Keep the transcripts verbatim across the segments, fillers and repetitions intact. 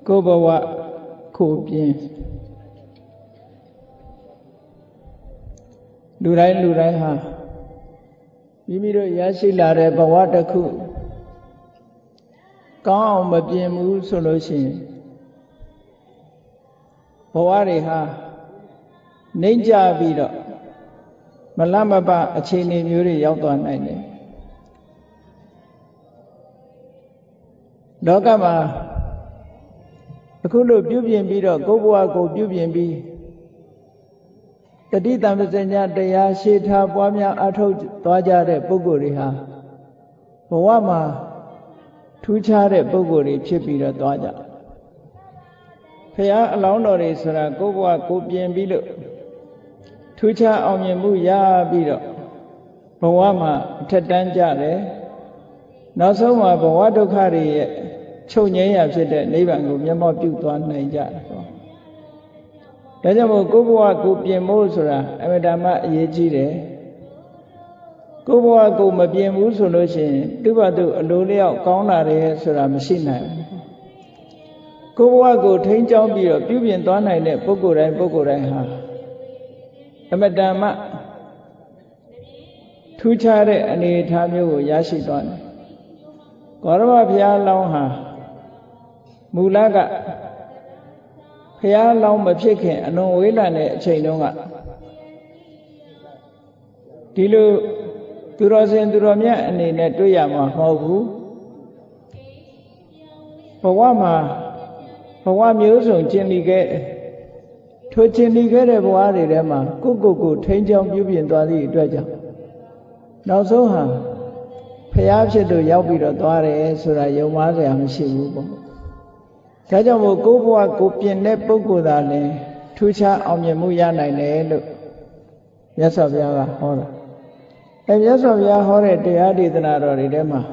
cô bò vạ khổ biến lù đáy lù đáy hà bí mì rồi giá sĩ là để bò vạ đặc khu có ông mà biến mũ sổ lối xin bò vạ đi hà nên cha bị đó mà làm mà bà ở trên này nhớ đi giáo toàn này này đó cả mà khu độ biểu hiện bị đó cố bùa cố biểu hiện bị tadi tam sinh nhàတရားရှိထားပွားများအထောက်သွားကြတဲ့ပုဂ္ဂိုလ်တွေဟာဘဝမှာထူးခြားတဲ့ပုဂ္ဂိုလ်တွေဖြစ်ပြီးတော့သွားကြဖရာအလောင်းတော်တွေဆိုတာကိုယ်ဘဝကိုပြင်ပြီးလို့ထူးခြားအောင်မြင်မှုရပြီးတော့ဘဝမှာထက်တန်းကြတယ်နောက်ဆုံးမှာဘဝဒုက္ခတွေရဲ့ချုပ်ငြိမ်းရဖြစ်တဲ့နိဗ္ဗာန်ကိုမျက်မှောက်ပြုသွားနိုင်ကြတယ်ပေါ့ဒါကြောင့်မို့ကိုယ်ဘဝကိုပြင်ဖို့ဆိုတာအမြဲတမ်းအရေးကြီးတယ်ကိုယ်ဘဝကိုမပြင်ဘူးဆိုလို့ရှိရင်သူ့ဘာသူအလိုလျောက်ကောင်းလာတယ်ဆိုတာမရှိနိုင်ဘူးကိုယ်ဘဝကိုထိန်းကျောင်းပြီးတော့ပြုပြင်သွားနိုင်တဲ့ပုဂ္ဂိုလ်တိုင်းပုဂ္ဂိုလ်တိုင်းဟာအမြဲတမ်းထူးခြားတဲ့အနေအထားမျိုးကိုရရှိသွားတယ်ကောရမဘုရားလောင်းဟာမူလကဘုရားလောင်းမဖြစ်ခင်အလွန်ဝေးလံတဲ့အချိန်တုန်းကဒီလိုသူတော်စင်သူတော်မြတ်အနေနဲ့တွေ့ရမှာမဟုတ်ဘူးဘဝမှာဘဝမျိုးစုံကျင့်ပြီးခဲ့ထိုကျင့်ပြီးခဲ့တဲ့ဘဝတွေထဲမှာကိုယ့်ကိုယ်ကိုထိန်းချောင်းပြုပြင်သွားသည့်အတွက်ကြောင့်နောက်ဆုံးဟာဘုရားဖြစ်လို့ရောက်ပြီးတော့သွားတယ်ဆိုတာယုံမှားစရာမရှိဘူးပေါ့ဒါကြောင့်မို့ကိုယ်ဘဝကိုပြင်တဲ့ပုဂ္ဂိုလ်သာလင်ထူးခြားအောင်မြင်မှုရနိုင်တယ်လို့မြတ်စွာဘုရားကဟောတာအဲမြတ်စွာဘုရားဟောတဲ့တရားဒေသနာတော်တွေထဲမှာ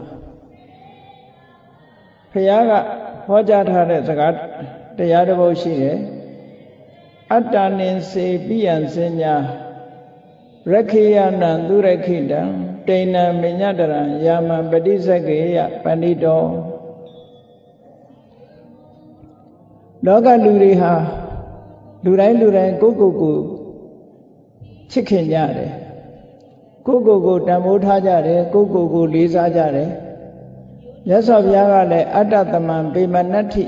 ဘုရားကဟောကြားထားတဲ့စကားတရားတစ်ပုဒ်ရှိတယ်အတ္တနိစေပိယံစဉ္ညာရခေယနံသူရခိတံတိဏံမညတရံယာမံပฏิစက္ခေယပဏိတောလောကလူတွေဟာလူတိုင်းလူတိုင်းကိုယ့်ကိုယ်ကိုချစ်ခင်ကြတယ်ကိုယ့်ကိုယ်ကိုတန်ဖိုးထားကြတယ်ကိုယ့်ကိုယ်ကိုလေးစားကြတယ်မြတ်စွာဘုရားကလည်းအတ္တသမံပေမနတ္ထိ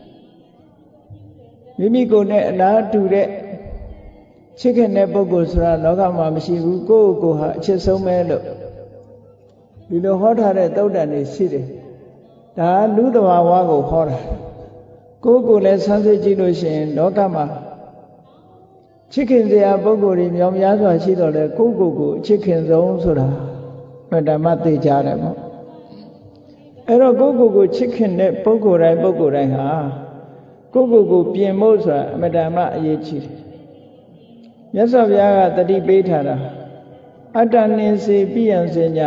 မိမိကိုယ်နဲ့အလားတူတဲ့ချစ်ခင်တဲ့ပုဂ္ဂိုလ်ဆိုတာလောကမှာမရှိဘူးကိုယ့်ကိုယ်ဟာအချစ်ဆုံးပဲလို့ဒီလိုဟောထားတဲ့သုတ်တန်တွေရှိတယ်ဒါလူတဘာဝကိုဟောတာကိုယ့်ကိုယ်လည်းဆန်းစစ်ကြည့်လို့ရှိရင်လောကမှာချစ်ခင်စရာပုဂ္ဂိုလ်တွေမြောင်များစွာရှိတော့လေကိုယ့်ကိုယ်ကိုအချစ်ခင်ဆုံးဆိုတာဓမ္မသိကြတယ်ပေါ့အဲ့တော့ကိုယ့်ကိုယ်ကိုချစ်ခင်တဲ့ပုဂ္ဂိုလ်တိုင်းပုဂ္ဂိုလ်တိုင်းဟာကိုယ့်ကိုယ်ကိုပြင်ဖို့ဆိုတာအမတန်မှအရေးကြီးတယ်မြတ်စွာဘုရားကတတိပေးထားတာအတ္တနိစေပိယံစဉ္ညာ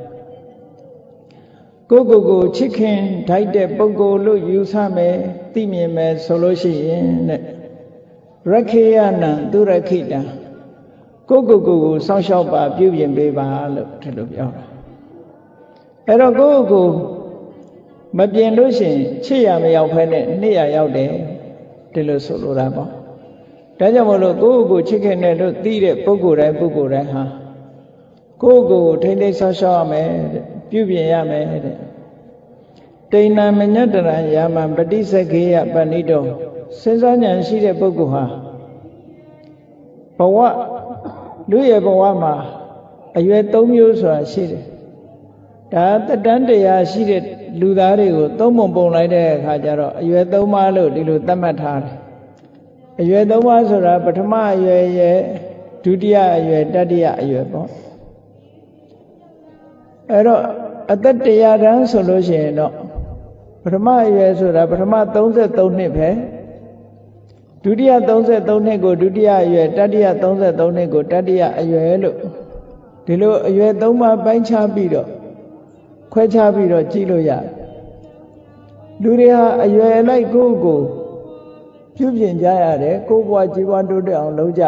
ကိုယ့်ကိုယ်ကိုချစ်ခင်ထိုက်တဲ့ပုဂ္ဂိုလ်လို့ယူဆမယ်သိမြင်မယ်ဆိုလို့ရှိရင်တဲ့ရခေယနံသူရခိတံကိုယ့်ကိုယ်ကိုကိုစောင့်ရှောက်ပါပြုပြင်ပေးပါလို့ဒီလိုပြောတာအဲ့တော့ကိုယ့်ကိုယ်မပြင်လို့ရှိရင်ချစ်ရမရောက်ဖဲနဲ့နှစ်ရရောက်တယ်ဒီလိုဆိုလိုတာပေါ့ဒါကြောင့်မလို့ကိုယ့်ကိုယ်ချစ်ခင်တယ်လို့သိတဲ့ပုဂ္ဂိုလ်တိုင်းပုဂ္ဂိုလ်တိုင်းဟာကိုယ့်ကိုယ်ထိမ့်သိမ်းဆောက်ရှောက်ရမယ်တဲ့ပြုပြင်ရမယ်တဲ့တိဏံမညတရံယာမံပฏิစက္ခေယပဏိတောစဉ်းစားဉာဏ်ရှိတဲ့ပုဂ္ဂိုလ်ဟာဘဝလူရဲ့ဘဝမှာအရွယ်သုံးမျိုးဆိုတာရှိတယ်ဒါတက်တန်းတရားရှိတဲ့လူသားတွေကိုသုံးပုံပုံလိုက်တဲ့အခါကျတော့အရွယ်သုံးပါးလို့ဒီလိုသတ်မှတ်ထားတယ်အရွယ်သုံးပါးဆိုတာပထမအရွယ်ရဲ့ဒုတိယအရွယ်တတိယအရွယ်ပေါ့အဲ့တော့အသက်တရားတန်းဆိုလို့ရှိရင်တော့ပထမအရွယ်ဆိုတာပထမသုံးဆယ်သုံးနှစ်ပဲဒုတိယသုံးဆယ်သုံးနှစ်ကိုဒုတိယအရွယ်တတိယသုံးဆယ်သုံးနှစ်ကိုတတိယအရွယ်လို့ဒီလိုအရွယ်သုံးပါးပိုင်းခြားပြီးတော့ခွဲခြားပြီးတော့ကြည့်လို့ရတယ်လူတွေဟာအရွယ်လိုက်ကိုယ့်ကိုပြုပြင်ကြရတယ်ကိုယ့်ဘဝကြီးပွားတိုးတက်အောင်လုပ်ကြ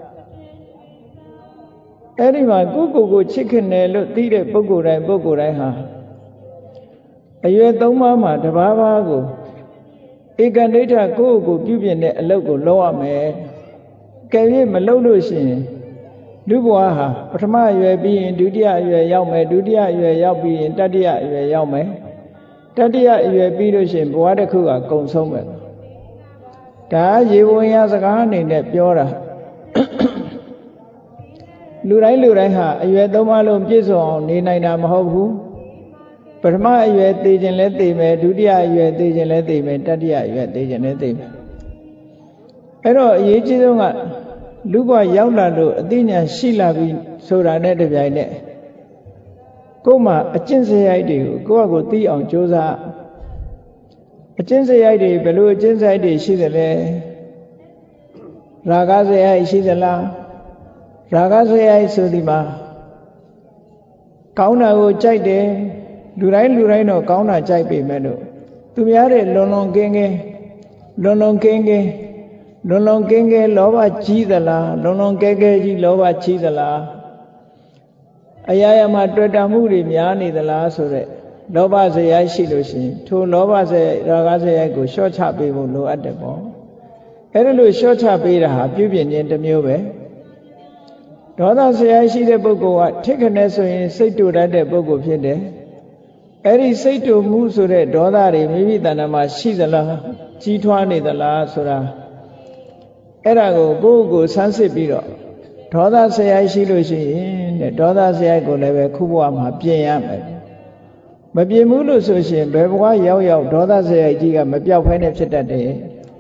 အဲ့ဒီမှာကိုယ့်ကိုယ်ကိုချစ်ခင်တယ်လို့သိတဲ့ပုဂ္ဂိုလ်တိုင်းပုဂ္ဂိုလ်တိုင်းဟာအရွယ်သုံးပါးမှာတစ်ပါးပါးကိုဧကနိဋ္ဌကိုယ့်ကိုပြုပြင်တဲ့အလုပ်ကိုလုပ်ရမယ်ကဲ၍မလုပ်လို့ရှိရင်လူဘဝဟာပထမအရွယ်ပြီးရင်ဒုတိယအရွယ်ရောက်မယ်ဒုတိယအရွယ်ရောက်ပြီးရင်တတိယအရွယ်ရောက်မယ်တတိယအရွယ်ပြီးလို့ရှိရင်ဘဝတစ်ခုကကုန်ဆုံးမယ်ဒါရေဝင်ရစကားအနေနဲ့ပြောတာလူတိုင်းလူတိုင်းဟာအရွယ်သုံးပါးလုံးပြည့်စုံအောင်နေနိုင်တာမဟုတ်ဘူးပထမအရွယ်သိခြင်းလဲသိမယ်ဒုတိယအရွယ်သိခြင်းလဲသိမယ်တတိယအရွယ်သိခြင်းလဲသိမယ်အဲ့တော့အရေးကြီးဆုံးကလူဘဝရောက်လာလို့အသိဉာဏ်ရှိလာပြီဆိုတာနဲ့တပြိုင်နက်ကိုယ်မှာအကျင့်စရိုက်တွေကိုကိုယ့်အကိုသိအောင်ကြိုးစားအကျင့်စရိုက်တွေဘယ်လိုအကျင့်စရိုက်တွေရှိသလဲရာဂစရိုက်ရှိသလားရာဂစရိုက်ဆိုဒီမှာကောင်းတာကိုကြိုက်တယ်လူတိုင်းလူတိုင်းတော့ကောင်းတာကြိုက်ပေမဲ့လို့သူများတွေလွန်လွန်ကင်းကင်းလွန်လွန်ကင်းကင်းလွန်လွန်ကင်းကင်းလောဘကြီးသလားလွန်လွန်ကဲကဲကြီးလောဘကြီးသလားအရာရာမှာတွေ့တာမှုတွေများနေသလားဆိုတဲ့လောဘစရိုက်ရှိလို့ရှိရင်ထိုလောဘစရိုက်ရာဂစရိုက်ကိုလျှော့ချပေးဖို့လိုအပ်တယ်ပေါ့အဲ့ဒါလို့လျှော့ချပေးတာဟာပြုပြင်ခြင်းတစ်မျိုးပဲဒေါသစရိုက်ရှိတဲ့ပုဂ္ဂိုလ်ကထိခနဲ့ဆိုရင်စိတ်တူတတ်တဲ့ပုဂ္ဂိုလ်ဖြစ်တယ်အဲ့ဒီစိတ်တူမှုဆိုတဲ့ဒေါသတွေမိမိတဏ္ဍာမှာရှိသလားကြီးထွားနေသလားဆိုတာအဲ့ဒါကိုကိုယ့်ကိုယ်ဆန်းစစ်ပြီးတော့ဒေါသစရိုက်ရှိလို့ရှိရင်တဲ့ဒေါသစရိုက်ကိုလည်းပဲခုဘဝမှာပြင်ရမယ်မပြင်ဘူးလို့ဆိုရှင်ဘယ်ဘဝရောက်ရောက်ဒေါသစရိုက်ကြီးကမပြောက်ဖဲနဲ့ဖြစ်တတ်တယ်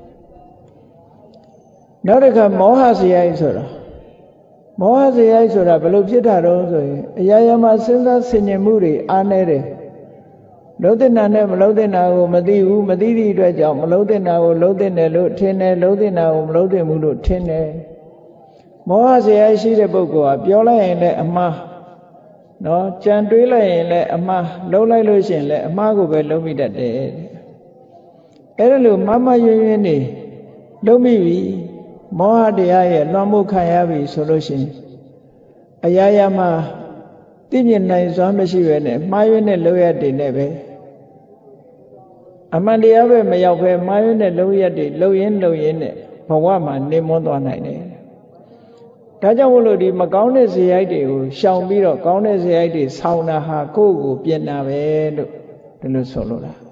နောက်တစ်ခါမောဟစရိုက်ဆိုတာမောဟစရိုက်ဆိုတာဘယ်လိုဖြစ်တာတော့ဆိုရင်အရာရာမှာစဉ်းစားဆင်ခြင်မှုတွေအားနေတယ်လုံးတဲ့နာနဲ့မလုံးတဲ့နာကိုမသိဘူးမသိသည့်အတွက်ကြောင့်မလုံးတဲ့နာကိုလုံးတဲ့တယ်လို့ထင်တယ်လုံးတဲ့နာကိုမလုံးတဲ့ဘူးလို့ထင်တယ်မောဟစရိုက်ရှိတဲ့ပုဂ္ဂိုလ်ကပြောလိုက်ရင်လည်းအမှားနော်ကြံတွေးလိုက်ရင်လည်းအမှားလုံးလိုက်လို့ရှိရင်လည်းအမှားကိုပဲလုံးမိတတ်တယ်အဲ့ဒါလို့မမရွင်ရွင်နေလုံးမိပြီမောဟတရားရဲ့လွှမ်းမိုးခံရပြီဆိုလို့ရှိရင်အရာရာမှာသိမြင်နိုင်စွမ်းမရှိပဲနဲ့မှားရွေးတဲ့လောရတွေနဲ့ပဲအမှန်တရားပဲမရောက်ပဲမှားရွေးတဲ့လောရတွေလုံရင်းလုံရင်းနဲ့ဘဝမှာနေမွန်းသွားနိုင်တယ်ဒါကြောင့်မို့လို့ဒီမကောင်းတဲ့ဇေယိုက်တွေကိုရှောင်ပြီးတော့ကောင်းတဲ့ဇေယိုက်တွေဆောင်းတာဟာကိုယ့်ကိုပြင်တာပဲလို့ဒီလိုဆိုလို့လား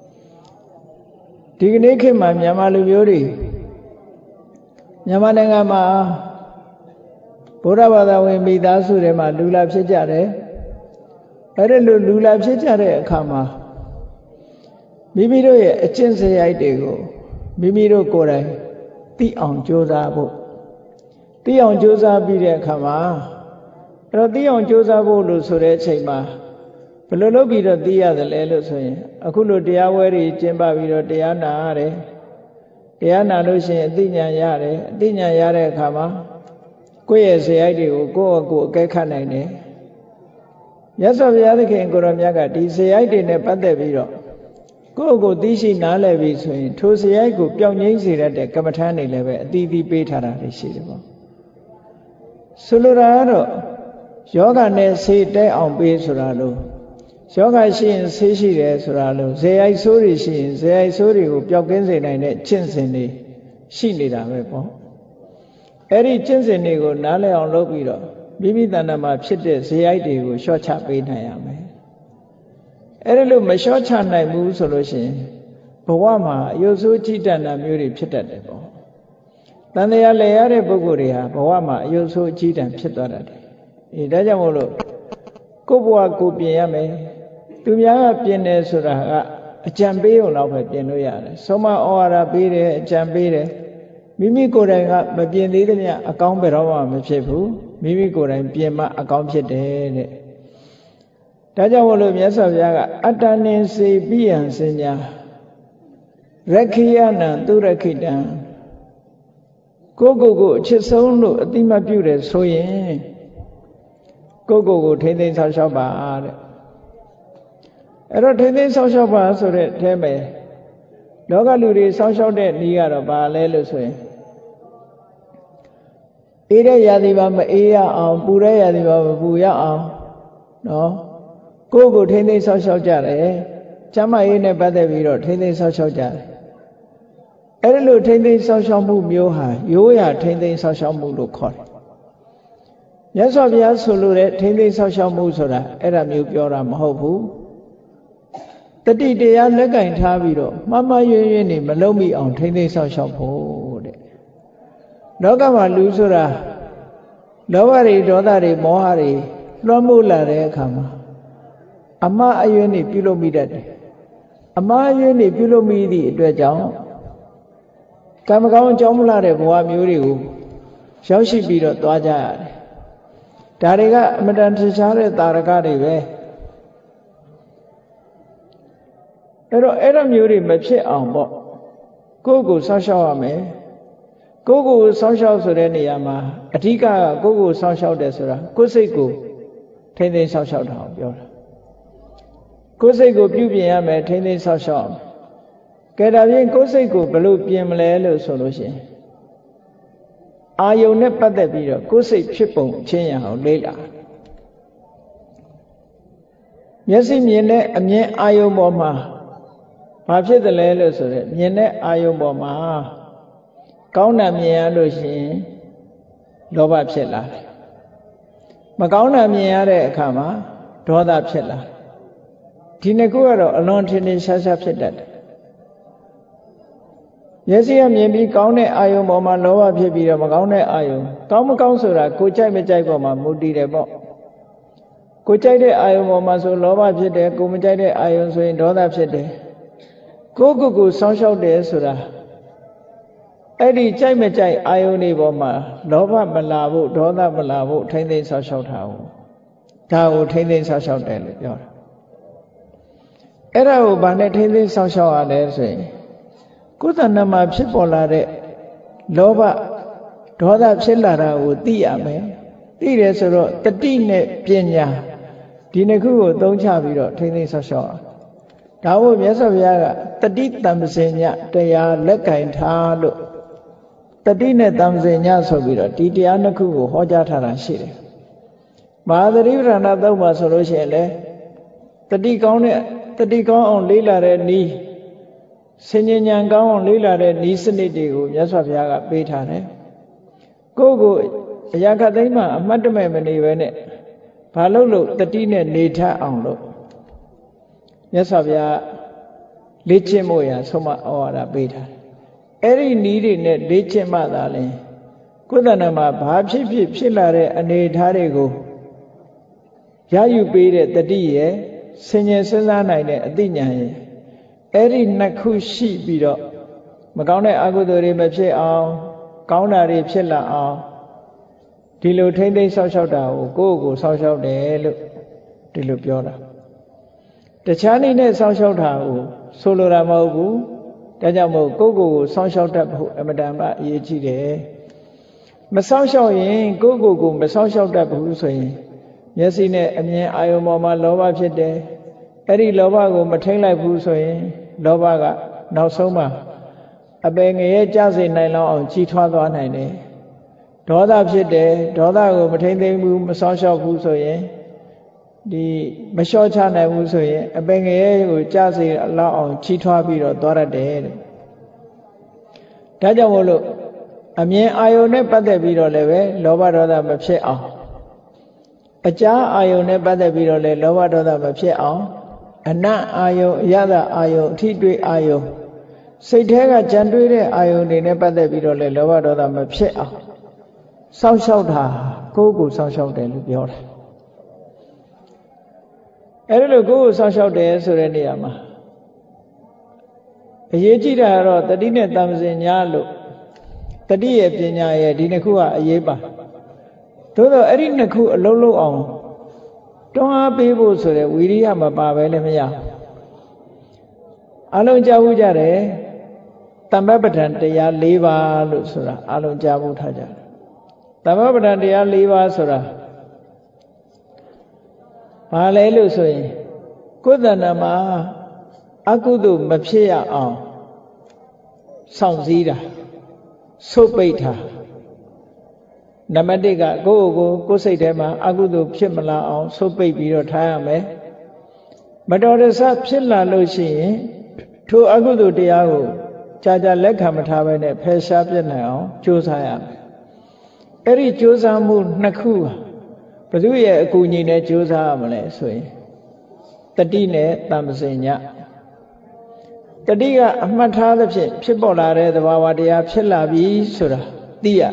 ဒီကနေ့ခေတ်မှာမြန်မာလူမျိုးတွေမြန်မာနိုင်ငံမှာဗုဒ္ဓဘာသာဝင်မိသားစုတွေမှာလူလာဖြစ်ကြတယ်အဲ့ဒါလိုလူလာဖြစ်ကြတဲ့အခါမှာမိမိတို့ရဲ့အကျင့်စရိုက်တွေကိုမိမိတို့ကိုယ်တိုင်သိအောင်ကြိုးစားဖို့သိအောင်ကြိုးစားပြီးတဲ့အခါမှာအဲ့တော့သိအောင်ကြိုးစားဖို့လို့ဆိုတဲ့အချိန်မှာဘယ်လိုလုပ်ပြီးတော့သိရတယ်လဲလို့ဆိုရင်အခုလိုတရားဝဲတွေကျင်းပပြီးတော့တရားနာရတယ်တရားနာလို့ရှိရင်အသိဉာဏ်ရတယ်အသိဉာဏ်ရတဲ့အခါမှာကိုယ့်ရဲ့ဇေယိုက်တွေကိုကိုယ့်အကိုအကဲခတ်နိုင်တယ်မြတ်စွာဘုရားသခင်ကိုရောမြတ်ကဒီဇေယိုက်တွေနဲ့ပတ်သက်ပြီးတော့ကိုယ့်အကိုသိရှိနားလည်ပြီဆိုရင်ထိုဇေယိုက်ကိုပျောက်ငြိမ်းစေတတ်တဲ့ကမ္မထာတွေလည်းပဲအတီးတီးပေးထားတာရှိတယ်ပေါ့ဆိုလိုတာကတော့ယောဂနဲ့ဆေးတဲအောင်ပေးဆိုတာလို့ယောဂရှိရင်ဆေးရှိတယ်ဆိုတာလို့ဇေယိုက်ဆိုးတွေရှိရင်ဇေယိုက်ဆိုးတွေကိုပျောက်ကင်းစေနိုင်တဲ့ကျင့်စဉ်တွေရှိနေတာပဲပေါ့အဲ့ဒီကျင့်စဉ်တွေကိုနားလည်အောင်လုပ်ပြီးတော့မိမိတဏ္ဍာမှာဖြစ်တဲ့ဇေယိုက်တွေကိုလျှော့ချပေးနိုင်ရမယ်အဲ့ဒါလို့မလျှော့ချနိုင်ဘူးဆိုလို့ရှိရင်ဘဝမှာအယုဆိုးကြည်တဏ္ဍာမျိုးတွေဖြစ်တတ်တယ်ပေါ့တန်တရားလဲရတဲ့ပုဂ္ဂိုလ်တွေဟာဘဝမှာအယုဆိုးအကြီးတန်းဖြစ်သွားတတ်တယ်အေးဒါကြောင့်မို့လို့ကိုယ့်ဘဝကိုပြင်ရမယ်သူများကပြင်တယ်ဆိုတာကအကြံပေးုံတော့ပဲပြင်လို့ရတယ်ဆုံးမဩဝါဒပေးတယ်အကြံပေးတယ်မိမိကိုယ်တိုင်ကမပြင်သေးသမျှအကောင်းဘယ်တော့မှမဖြစ်ဘူးမိမိကိုယ်တိုင်ပြင်မှအကောင်းဖြစ်တယ်တဲ့ဒါကြောင့်မို့လို့မြတ်စွာဘုရားကအတ္တနိစေပိယံစဉ္ညာရခိယနံသူရခိတံကိုယ့်ကိုယ်ကိုအချစ်ဆုံးလို့အတိမပြုတယ်ဆိုရင်ကိုယ့်ကိုယ်ကိုထိမ့်သိမ်းဆောက်ရှောက်ပါတဲ့အဲ့တော့ထိမ့်သိမ်းဆောက်ရှောက်ပါဆိုတဲ့အထဲမှာလောကလူတွေဆောက်ရှောက်တဲ့နည်းကတော့ဘာလဲလို့ဆိုရင်အေးတဲ့ရာသီမှာမအေးရအောင်ပူတဲ့ရာသီမှာမပူရအောင်နော်ကိုယ့်ကိုထိမ့်သိမ်းဆောက်ရှောက်ကြတယ်ကျမ်းမာရေးနဲ့ပတ်သက်ပြီးတော့ထိမ့်သိမ်းဆောက်ရှောက်ကြတယ်အဲ့လိုထိမ့်သိမ်းဆောက်ရှောက်မှုမျိုးဟာရိုးရာထိမ့်သိမ်းဆောက်ရှောက်မှုလို့ခေါ်တယ်မြတ်စွာဘုရားဆိုလိုတဲ့ထိမ့်သိမ်းဆောက်ရှောက်မှုဆိုတာအဲ့ဒါမျိုးပြောတာမဟုတ်ဘူးတတိတရားလက်ကင်ထားပြီးတော့မှားမှားယွင်းယွင်းနေမလုံးမိအောင်ထိမ့်သိမ်းဆောက်ရှောက်ဖို့တဲ့လောကမှာလူဆိုတာလောဘတွေဒေါသတွေမောဟတွေလွှမ်းမိုးလာတဲ့အခါမှာအမှားအယွင်းတွေပြုလုပ်မိတတ်တယ်အမှားအယွင်းတွေပြုလုပ်မိသည့်အတွက်ကြောင့်ကံမကောင်းအကြောင်းမလှတဲ့ဘဝမျိုးတွေကိုရောက်ရှိပြီးတော့သွားကြရတယ်ဒါတွေကအမတန်ထင်ရှားတဲ့တာရကတွေပဲအဲ့တော့အဲ့လိုမျိုးတွေမဖြစ်အောင်ပေါ့ကိုယ့်ကိုစောင့်ရှောက်ရမယ်ကိုယ့်ကိုစောင့်ရှောက်ဆိုတဲ့နေရာမှာအဓိကကကိုယ့်ကိုစောင့်ရှောက်တယ်ဆိုတာကိုယ်စိတ်ကိုထိမ့်သိမ်းစောင့်ရှောက်တာကိုပြောတာကိုယ်စိတ်ကိုပြုပြင်ရမယ်ထိမ့်သိမ်းစောင့်ရှောက်ကဲဒါဖြင့်ကိုယ်စိတ်ကိုဘယ်လိုပြင်မလဲလို့ဆိုလို့ရှိရင်အာယုန်နဲ့ပတ်သက်ပြီးတော့ကိုယ်စိတ်ဖြစ်ပုံချင်းရအောင်လေ့လာမျက်စိမြင်တဲ့အမြင်အာယုန်ပေါ်မှာဘာဖြစ်တယ်လဲလို့ဆိုတော့မြင်တဲ့အာယုန်ပေါ်မှာကောင်းတာမြင်ရလို့ရှိရင်လောဘဖြစ်လာတယ်မကောင်းတာမြင်ရတဲ့အခါမှာဒေါသဖြစ်လာတယ်ဒီနှစ်ခုကတော့အလွန်ထင်ထင်ရှားရှားဖြစ်တတ်တယ်မျက်စိကမြင်ပြီးကောင်းတဲ့အာယုံပေါ်မှာလောဘဖြစ်ပြီးတော့မကောင်းတဲ့အာယုံကောင်းမကောင်းဆိုတာကိုကြိုက်မကြိုက်ပေါ်မှာမူတည်တယ်ပေါ့ကိုကြိုက်တဲ့အာယုံပေါ်မှာဆိုလောဘဖြစ်တယ်ကိုမကြိုက်တဲ့အာယုံဆိုရင်ဒေါသဖြစ်တယ်ကိုကိုကိုစောင့်ရှောက်တယ်ဆိုတာအဲ့ဒီကြိုက်မကြိုက်အာယုန်တွေပေါ်မှာလောဘမလာဖို့ဒေါသမလာဖို့ထိမ့်သိမ်းဆောက်ရှောက်တာကိုဒါကိုထိမ့်သိမ်းဆောက်ရှောက်တယ်လို့ပြောတာအဲ့ဒါကိုဗာနဲ့ထိမ့်သိမ်းဆောက်ရှောက်ရတယ်ဆိုရင်ကိုယ်တဏ္ဍမှာဖြစ်ပေါ်လာတဲ့လောဘဒေါသဖြစ်လာတာကိုသိရမယ်သိတယ်ဆိုတော့တတိနဲ့ပညာဒီနှစ်ခုကိုသုံးချပြီးတော့ထိမ့်သိမ်းဆောက်ရှောက်ဒါမို့မြတ်စွာဘုရားကတတိတံပစင်ညတရားလက်ကင်ထားလို့တတိနဲ့တံပစင်ညဆိုပြီးတော့ဒီတရားနှစ်ခုကိုဟောကြားထားတာရှိတယ်မဟာသတိပဋ္ဌာန်သုံးပါဆိုလို့ရှိရင်လေတတိကောင်းတဲ့တတိကောင်းအောင်လေးလာတဲ့ဤစဉ္ဉဏ်ကောင်းအောင်လေးလာတဲ့ဤစနစ်တွေကိုမြတ်စွာဘုရားကပေးထားတယ်ကိုယ့်ကိုအရာခတ်သိမ်းမှအမှတ်တမဲ့မနေပဲနဲ့ဘာလို့လို့တတိနဲ့နေထအောင်လို့မြတ်စွာဘုရားလေ့ကျင့်ဖို့ရာဆုံးမဩဝါဒပေးထားတယ်အဲ့ဒီနည်းတွေနဲ့လေ့ကျင့်မှသာလဲကိုယ်တဏ္ဍမှာဘာဖြစ်ဖြစ်ဖြစ်လာတဲ့အနေအထားတွေကိုရယူပေးတဲ့တတိရဲ့ဆင်ញင်စဉ်းစားနိုင်တဲ့အသိဉာဏ်ရဲ့အဲ့ဒီနှစ်ခုရှိပြီးတော့မကောင်းတဲ့အကုသိုလ်တွေမဖြစ်အောင်ကောင်းတာတွေဖြစ်လာအောင်ဒီလိုထိမ့်သိမ်းဆောက်ရှောက်တာကိုကိုယ့်ကိုဆောက်ရှောက်တယ်လို့ဒီလိုပြောတာတခြားနည်းနဲ့ဆောက်ရှောက်တာကိုဆိုလိုတာမဟုတ်ဘူးဒါကြောင့်မို့ကိုယ့်ကိုယ်ကိုဆောက်ရှောက်တတ်ဖို့အမတန်မှအရေးကြီးတယ်မဆောက်ရှောက်ရင်ကိုယ့်ကိုယ်ကိုမဆောက်ရှောက်တတ်ဘူးဆိုရင်မျက်စိနဲ့အမြင်အာယုံပေါ်မှာလောဘဖြစ်တယ်အဲ့ဒီလောဘကိုမထိန်လိုက်ဘူးဆိုရင်လောဘကနောက်ဆုံးမှာအပယ်ငရဲကြစေနိုင်လောက်အောင်ကြီးထွားသွားနိုင်တယ်ဒေါသဖြစ်တယ်ဒေါသကိုမထိန်သိမ်းဘူးမဆောက်ရှောက်ဘူးဆိုရင်ဒီမလျှော့ချနိုင်ဘူးဆိုရင်အပင်ငရဲကိုကြစေလောက်အောင်ချီထွားပြီးတော့သွားရတယ်တဲ့ဒါကြောင့်မို့လို့အမြင်အာယုန်နဲ့ပတ်သက်ပြီးတော့လည်းပဲလောဘဒေါသမဖြစ်အောင်အကြားအာယုန်နဲ့ပတ်သက်ပြီးတော့လည်းလောဘဒေါသမဖြစ်အောင်အနတ်အာယုန်အရသာအာယုန်အထိတွေ့အာယုန်စိတ်ထဲကကြံတွေးတဲ့အာယုန်တွေနဲ့ပတ်သက်ပြီးတော့လည်းလောဘဒေါသမဖြစ်အောင်စောင့်ရှောက်တာကိုယ့်ကိုစောင့်ရှောက်တယ်လို့ပြောတယ်အဲ့ဒါလို့ကိုယ့်ကိုစောင့်ရှောက်တယ်ဆိုတဲ့နေရာမှာအရေးကြီးတာကတော့တတိနဲ့တမ္ပစင်ညာလို့တတိရဲ့ပညာရဲ့ဒီနှစ်ခုကအရေးပါသို့တော့အဲ့ဒီနှစ်ခုအလုံးလုံးအောင်တွန်းအားပေးဖို့ဆိုတဲ့ဝိရိယမပါပဲလည်းမရအလုံးကြားဖို့ကြတယ်တမ္ပပဋ္ဌာန်တရား၄ပါးလို့ဆိုတာအလုံးကြားဖို့ထားကြတယ်တမ္ပပဋ္ဌာန်တရား၄ပါးဆိုတာဘာလဲလို့ဆိုရင်ကိုယ်တဏ္ဍမှာအကုသိုလ်မဖြစ်ရအောင်စောင့်စည်းတာဆုတ်ပိတ်တာနံပါတ်၁ကကိုယ့်ကိုယ်ကိုယ်စိတ်ထဲမှာအကုသိုလ်ဖြစ်မလာအောင်ဆုတ်ပိတ်ပြီးတော့ထားရမယ်မတော်တဆဖြစ်လာလို့ရှိရင်ထိုအကုသိုလ်တရားကိုကြာကြာလက်ခံမထားဘဲနဲ့ဖယ်ရှားပြစ်နိုင်အောင်ကြိုးစားရမယ်အဲ့ဒီကြိုးစားမှုနှစ်ခုဘယ်သူရဲ့အကူအညီနဲ့ကြိုးစားရမလဲဆိုရင်တတိနဲ့တမ္ပစင်ညတတိကအမှတ်ထားသဖြင့်ဖြစ်ပေါ်လာတဲ့သဘာဝတရားဖြစ်လာပြီဆိုတာသိရ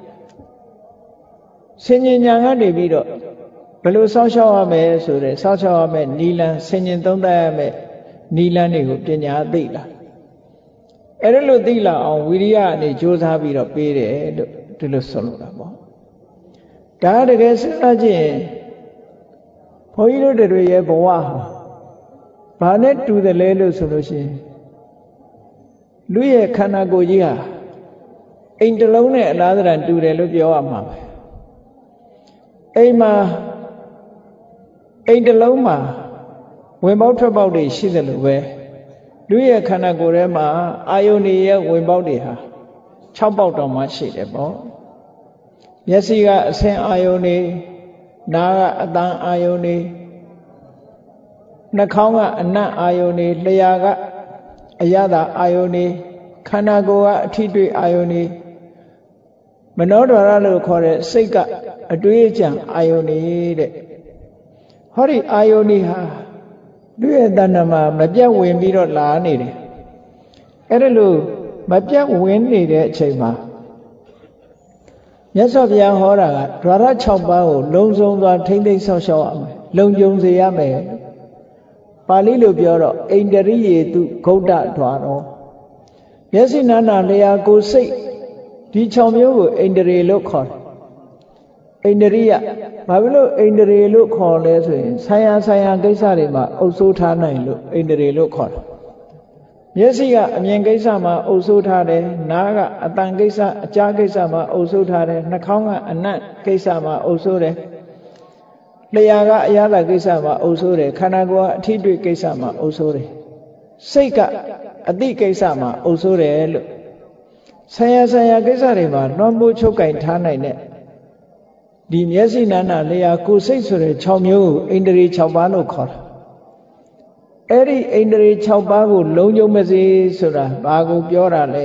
ဆင်ញင်ညာကနေပြီးတော့ဘယ်လိုစောင့်ရှောက်ရမယ်ဆိုတဲ့စောင့်ရှောက်ရမယ်နီလန်ဆင်ញင်သုံးသပ်ရမယ်နီလန်တွေကိုပညာသိလာအဲ့ဒါလို့သိလာအောင်ဝိရိယအနေကြိုးစားပြီးတော့ပေးတယ်လို့ဒီလိုဆိုလိုတာပေါ့ဒါတကယ်စဉ်းစားကြည့်ရင်ဘုန်းကြီးတို့တွေရဲ့ဘဝဟာဘာနဲ့တူတယ်လဲလို့ဆိုလို့ရှိရင်လူရဲ့ခန္ဓာကိုယ်ကြီးဟာအိမ်တစ်လုံးနဲ့အလားတန်တူတယ်လို့ပြောရမှာပဲအိမ်မှာအိမ်တစ်လုံးမှာဝင်ပေါက်ထွက်ပေါက်တွေရှိတယ်လို့ပဲလူရဲ့ခန္ဓာကိုယ်ထဲမှာအာယုန်ရဲ့ဝင်ပေါက်တွေဟာ၆ပေါက်တောင်မှရှိတယ်ပေါ့မျက်စိကအဆင်းအာယုန်တွေနားကအသံအာယုန်တွေနှာခေါင်းကအနံ့အာယုန်တွေလျှာကအရသာအာယုန်တွေခန္ဓာကိုယ်ကအထိတွေ့အာယုန်တွေမနောဒွါရလို့ခေါ်တဲ့စိတ်ကအတွေးအကြံအာယုန်တွေတဲ့ဟောဒီအာယုန်တွေဟာလူရဲ့တဏ္ဍာမှာမပြတ်ဝင်ပြီးတော့လာနေတယ်အဲ့ဒါလို့မပြတ်ဝင်နေတဲ့အချိန်မှာမြတ်စွာဘုရားဟောတာကဓဝရ၆ပါးကိုလုံစုံစွာထိမ့်သိမ်းဆောက်ရှောက်ရမယ်လုံခြုံစေရမယ်ပါဠိလိုပြောတော့အိန္ဒရိယေတုဂௌတဓဝရောမျက်စိနာနာလျှာကိုယ်စိတ်ဒီ၆မျိုးကိုအိန္ဒြေလို့ခေါ်တယ်အိန္ဒြိယဘာဖြစ်လို့အိန္ဒြေလို့ခေါ်လဲဆိုရင်ဆံရဆံရကိစ္စတွေမှာအုပ်စိုးထားနိုင်လို့အိန္ဒြေလို့ခေါ်တယ်မျက်စိကအမြင်ကိစ္စမှာအုပ်စိုးထားတယ်နားကအတန်ကိစ္စအကြားကိစ္စမှာအုပ်စိုးထားတယ်နှာခေါင်းကအနံ့ကိစ္စမှာအုပ်စိုးတယ်လျှာကအရသာကိစ္စမှာအုပ်စိုးတယ်ခန္ဓာကိုယ်ကအထိတွေ့ကိစ္စမှာအုပ်စိုးတယ်စိတ်ကအတိကိစ္စမှာအုပ်စိုးတယ်လို့ဆံရဆံရကိစ္စတွေမှာလွှမ်းမိုးချုပ်ကင်ထားနိုင်တဲ့ဒီမျက်စိနာနာလျှာကိုယ်စိတ်ဆိုတဲ့၆မျိုးကိုအိန္ဒြေ၆ပါးလို့ခေါ်တာအဲ့ဒီအိန္ဒြေ၆ပါးကိုလုံခြုံမစေဆိုတာဘာကိုပြောတာလဲ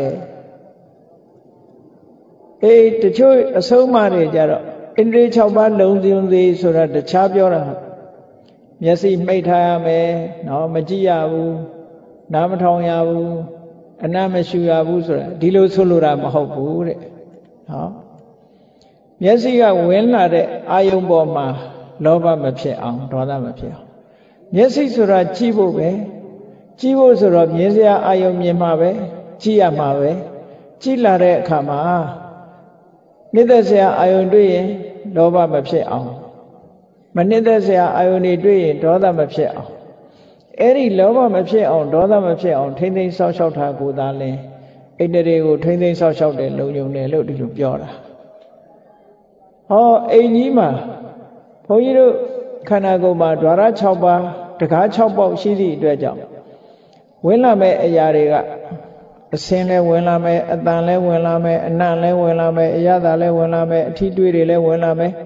အေးတချို့အဆုံးအမတွေကြတော့အိန္ဒြေ၆ပါးလုံခြုံစေဆိုတာတခြားပြောတာမျက်စိမှိတ်ထားရမယ်နော်မကြည့်ရဘူးနားမထောင်ရဘူးအနံ့မရှူရဘူးဆိုတာဒီလိုဆိုလိုတာမဟုတ်ဘူးတဲ့နော်မျက်စိကဝင်လာတဲ့အာယုံပေါ်မှာလောဘမဖြစ်အောင်ဒေါသမဖြစ်အောင်မျက်စိဆိုတာကြည့်ဖို့ပဲကြည့်ဖို့ဆိုတော့မြင်စရာအာယုံမြင်မှာပဲကြည့်ရမှာပဲကြည့်လာတဲ့အခါမှာနှစ်သက်စရာအာယုံတွေ့ရင်လောဘမဖြစ်အောင်မနှစ်သက်စရာအာယုံတွေတွေ့ရင်ဒေါသမဖြစ်အောင်အဲ့ဒီလောဘမဖြစ်အောင်ဒေါသမဖြစ်အောင်ထိမ့်သိမ်းဆောက်ရှောက်တာကိုသာလဲအိန္ဒြေကိုထိမ့်သိမ်းဆောက်ရှောက်တယ်လုံုံတယ်လို့ဒီလိုပြောတာဟောအိမ်ကြီးမှာဘုန်းကြီးတို့ခန္ဓာကိုယ်မှာဓဝရ၆ပါးတကား၆ပေါက်ရှိသည့်အတွက်ကြောင့်ဝင်လာမဲ့အရာတွေကအစင်းလဲဝင်လာမယ်အတန်လဲဝင်လာမယ်အနံ့လဲဝင်လာမယ်အရသာလဲဝင်လာမယ်အထီးတွေးတွေလဲဝင်လာမယ်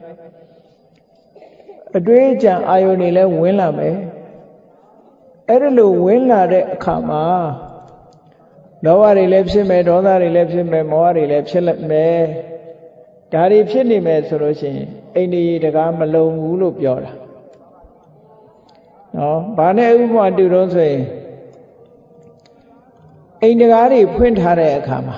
အတွေးအကြံအာယုန်တွေလဲဝင်လာမယ်အဲ့ဒါလိုဝင်လာတဲ့အခါမှာလောဘတွေလည်းဖြစ်မယ်ဒေါသတွေလည်းဖြစ်မယ်မောဟတွေလည်းဖြစ်မယ်ဒါတွေဖြစ်နေမယ်ဆိုလို့ရှိရင်အိန္ဒိယတကားမလုံဘူးလို့ပြောတာနော်ဘာနဲ့ဥပမာတူတော့ဆိုရင်အိန္ဒကားတွေဖွင့်ထားတဲ့အခါမှာ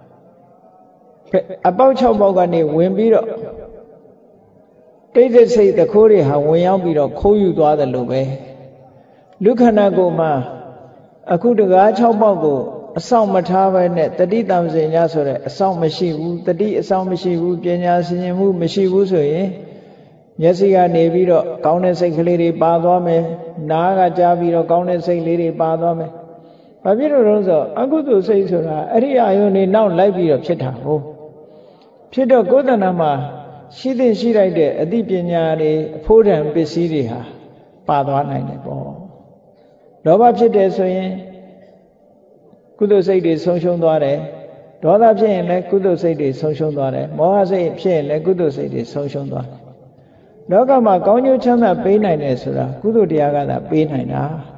အပေါက်၆ပေါက်ကနေဝင်ပြီးတော့တိတ်ဆိတ်စိတ်တခိုးတွေဟာဝင်ရောက်ပြီးတော့ခိုးယူသွားတယ်လို့ပဲလူခန္ဓာကိုယ်မှာအခုတကား၆ပေါက်ကိုအဆောင်မထားဘဲနဲ့တတိတံစင်ညဆိုတဲ့အဆောင်မရှိဘူးတတိအဆောင်မရှိဘူးပညာဆင်ခြင်မှုမရှိဘူးဆိုရင်မျက်စိကနေပြီးတော့ကောင်းတဲ့စိတ်ကလေးတွေပါသွားမယ်နားကကြားပြီးတော့ကောင်းတဲ့စိတ်လေးတွေပါသွားမယ်ဘာဖြစ်လို့လဲဆိုအကုသိုလ်စိတ်ဆိုတာအဲ့ဒီအာယုန်တွေနောက်လိုက်ပြီးတော့ဖြစ်တာဟုတ်ဖြစ်တော့ကိုယ်တဏ္ဍာမှာရှိတဲ့ရှိလိုက်တဲ့အသိပညာတွေအဖို့တန်ပစ္စည်းတွေဟာပါသွားနိုင်တယ်ပေါ့လောဘဖြစ်တယ်ဆိုရင်ကုသိုလ်စိတ်တွေဆုံးရှုံးသွားတယ်ဒေါသဖြစ်ရင်လည်းကုသိုလ်စိတ်တွေဆုံးရှုံးသွားတယ်မောဟစိတ်ဖြစ်ရင်လည်းကုသိုလ်စိတ်တွေဆုံးရှုံးသွားတယ်လောကမှာကောင်းကျိုးချမ်းသာပေးနိုင်တယ်ဆိုတာကုသိုလ်တရားကသာပေးနိုင်တာ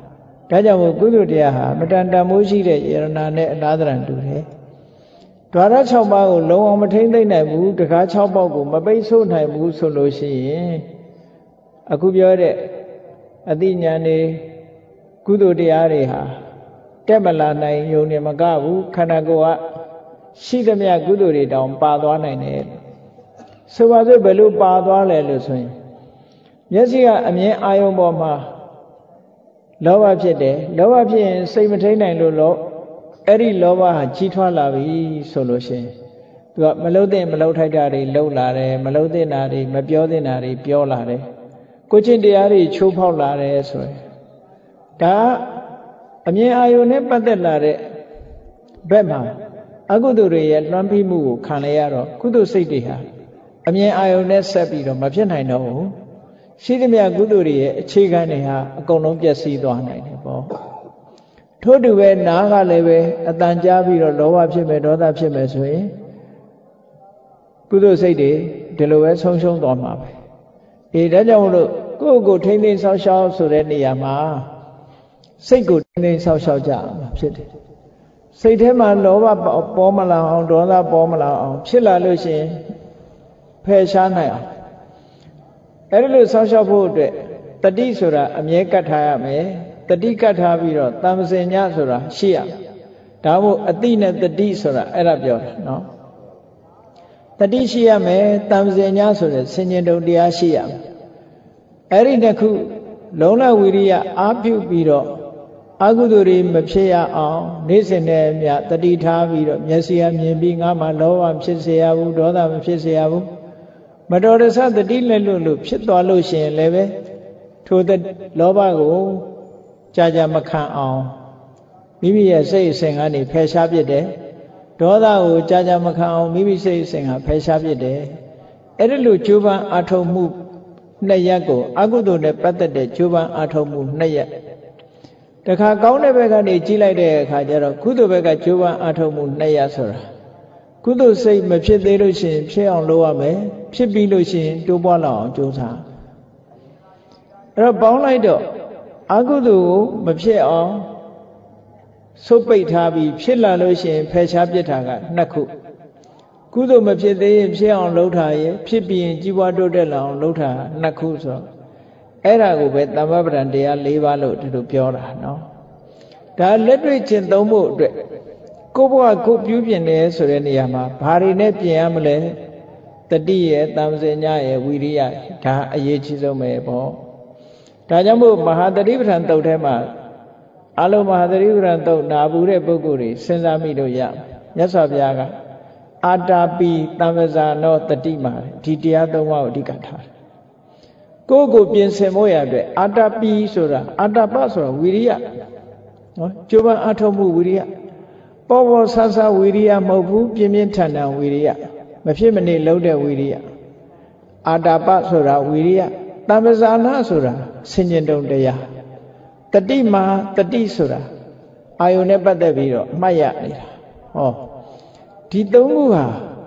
ဒါကြောင့်မို့ကုသိုလ်တရားဟာမတန်တန်မိုးရှိတဲ့ယရနာနဲ့အလားတန်တူတယ်ဓာရ၆ပါးကိုလုံးအောင်မထိမ့်သိမ့်နိုင်ဘူးတကား၆ပေါက်ကိုမပိတ်ဆို့နိုင်ဘူးဆိုလို့ရှိရင်အခုပြောတဲ့အသိဉာဏ်တွေကုသိုလ်တရားတွေဟာတက်မလာနိုင်ယုံနေမကဘူးခန္ဓာကိုယ်ကရှိသမျှကုသိုလ်တွေတောင်ပါသွားနိုင်တယ်ဆိုပါစို့ဘယ်လိုပါသွားလဲလို့ဆိုရင်မျက်စိကအမြင်အာယုံပေါ်မှာလောဘဖြစ်တယ်လောဘဖြစ်ရင်စိတ်မထိန်နိုင်လို့လို့အဲ့ဒီလောဘဟာကြီးထွားလာပြီဆိုလို့ရှိရင်သူကမလုံးတဲ့မလုံးထိုက်တာတွေလှုပ်လာတယ်မလုံးတဲ့နာတွေမပြောတဲ့နာတွေပြောလာတယ်ကိုချင်းတရားတွေချိုးဖောက်လာတယ်ဆိုရင်ဒါအမြင်အာယုံနဲ့ပတ်သက်လာတဲ့ဘက်မှာအကုသိုလ်တွေရဲ့လွှမ်းပြီးမှုကိုခံရရတော့ကုသိုလ်စိတ်တွေဟာအမြင်အာယုံနဲ့ဆက်ပြီးတော့မဖြစ်နိုင်တော့ဘူးရှိသမျှကုသိုလ်တွေရဲ့အခြေခံတွေဟာအကုန်လုံးပျက်စီးသွားနိုင်တယ်ပေါ့ထို့တူပဲနားကလည်းပဲအတန်ကြားပြီးတော့လောဘဖြစ်မယ်ဒေါသဖြစ်မယ်ဆိုရင်ကုသိုလ်စိတ်တွေဒီလိုပဲဆုံးရှုံးသွားမှာပဲအေးဒါကြောင့်မလို့ကိုယ့်ကိုယ်ထိမ့်သိမ်းဆောက်ရှောက်ဆိုတဲ့နေရာမှာစိတ်ကိုထိမ့်သိမ်းဆောက်ရှောက်ကြမှာဖြစ်တယ်စိတ်ထဲမှာလောဘပေါ်မလာအောင်ဒေါသပေါ်မလာအောင်ဖြစ်လာလို့ရှိရင်ဖယ်ရှားနိုင်အောင်အဲ့ဒီလိုဆောက်ရှောက်ဖို့အတွက်တတိဆိုတာအမြဲကတ်ထားရမယ်တတိကတ်ထားပြီးတော့တမ္ပစင်ညဆိုတာရှိရဒါမို့အတိနဲ့တတိဆိုတာအဲ့ဒါပြောတာနော်တတိရှိရမယ်တမ္ပစင်ညဆိုတဲ့ဆင်ញင်တုံတရားရှိရမယ်အဲ့ဒီတစ်ခုလုံးလဝိရိယအားပြုပြီးတော့အကုသိုလ်တွေမဖြစ်ရအောင်နေ့စဉ်နဲ့မြတ်တတိထားပြီးတော့မျက်စိအမြင်ပြီးငါမှလောဘဖြစ်เสียဘူးဒေါသမဖြစ်เสียဘူးမတော်တဆတတိလက်လွတ်လို့ဖြစ်သွားလို့ရှိရင်လည်းပဲထိုလောဘကိုကြာကြာမခံအောင်မိမိရဲ့စိတ်အစဉ်ကနေဖယ်ရှားပစ်တယ်ဒေါသကိုကြာကြာမခံအောင်မိမိစိတ်အစဉ်ကဖယ်ရှားပစ်တယ်အဲ့ဒီလိုကြိုးပမ်းအားထုတ်မှုနှစ်ရပ်ကိုအကုသိုလ်နဲ့ပတ်သက်တဲ့ကြိုးပမ်းအားထုတ်မှုနှစ်ရပ်တခါကောင်းတဲ့ဘက်ကနေကြီးလိုက်တဲ့အခါကျတော့ကုသိုလ်ဘက်ကကြိုးပမ်းအားထုတ်မှုနှစ်ရပ်ဆိုတာကုသိုလ်စိတ်မဖြစ်သေးလို့ရှိရင်ဖြစ်အောင်လုပ်ရမယ်ဖြစ်ပြီးလို့ရှိရင်တိုးပွားလောက်အောင်ကြိုးစားအဲ့တော့ပေါင်းလိုက်တော့အကုသိုလ်ကိုမဖြစ်အောင်ဆုတ်ပိတ်ထားပြီးဖြစ်လာလို့ရှိရင်ဖယ်ရှားပစ်တာကနှစ်ခုကုသိုလ်မဖြစ်သေးရင်ဖြစ်အောင်လုပ်တာရဲ့ဖြစ်ပြီးရင်ကြီးပွားတိုးတက်လာအောင်လုပ်တာနှစ်ခုဆိုတော့အဲ့ဒါကိုပဲသမ္မပဒံတရား၄ပါးလို့ဒီလိုပြောတာနော်ဒါလက်တွေ့ကျင့်သုံးဖို့အတွက်ကိုယ့်ဘဝကိုပြုပြင်တယ်ဆိုတဲ့နေရာမှာဘာတွေနဲ့ပြင်ရမလဲတတိရဲ့တမ္ပစင်ညရဲ့ဝိရိယဒါအရေးကြီးဆုံးပဲပေါ့ဒါကြောင့်မို့မဟာတတိပဋ္ဌာန်သုတ်ထဲမှာအလုံးမဟာတတိပဋ္ဌာန်သုတ်နာဘူးတဲ့ပုဂ္ဂိုလ်တွေစဉ်းစားမိလို့ရမြတ်စွာဘုရားကအာတာပိတမ္ပဇာနောတတိမှာဒီတရားသုံးပါးကိုအဓိကထားတယ်ကိုယ့်ကိုပြင်ဆင်ဖို့ရအတွက်အာတာပိဆိုတာအာတာပဆိုတာဝိရိယနော်ကျိုးပန်းအထောက်မှုဝိရိယပေါ်ပေါ်ဆဆဝိရိယမဟုတ်ဘူးပြင်းပြင်းထန်ထန်ဝိရိယမဖြစ်မနေလုံးတဲ့ဝိရိယအာတာပဆိုတာဝိရိယတမ္ပဇာနာဆိုတာဆင်ញင်တုံတရားတတိမာတတိဆိုတာအာယုန်နဲ့ပတ်သက်ပြီးတော့အမှတ်ရနေတာဟောဒီသုံးခုဟာ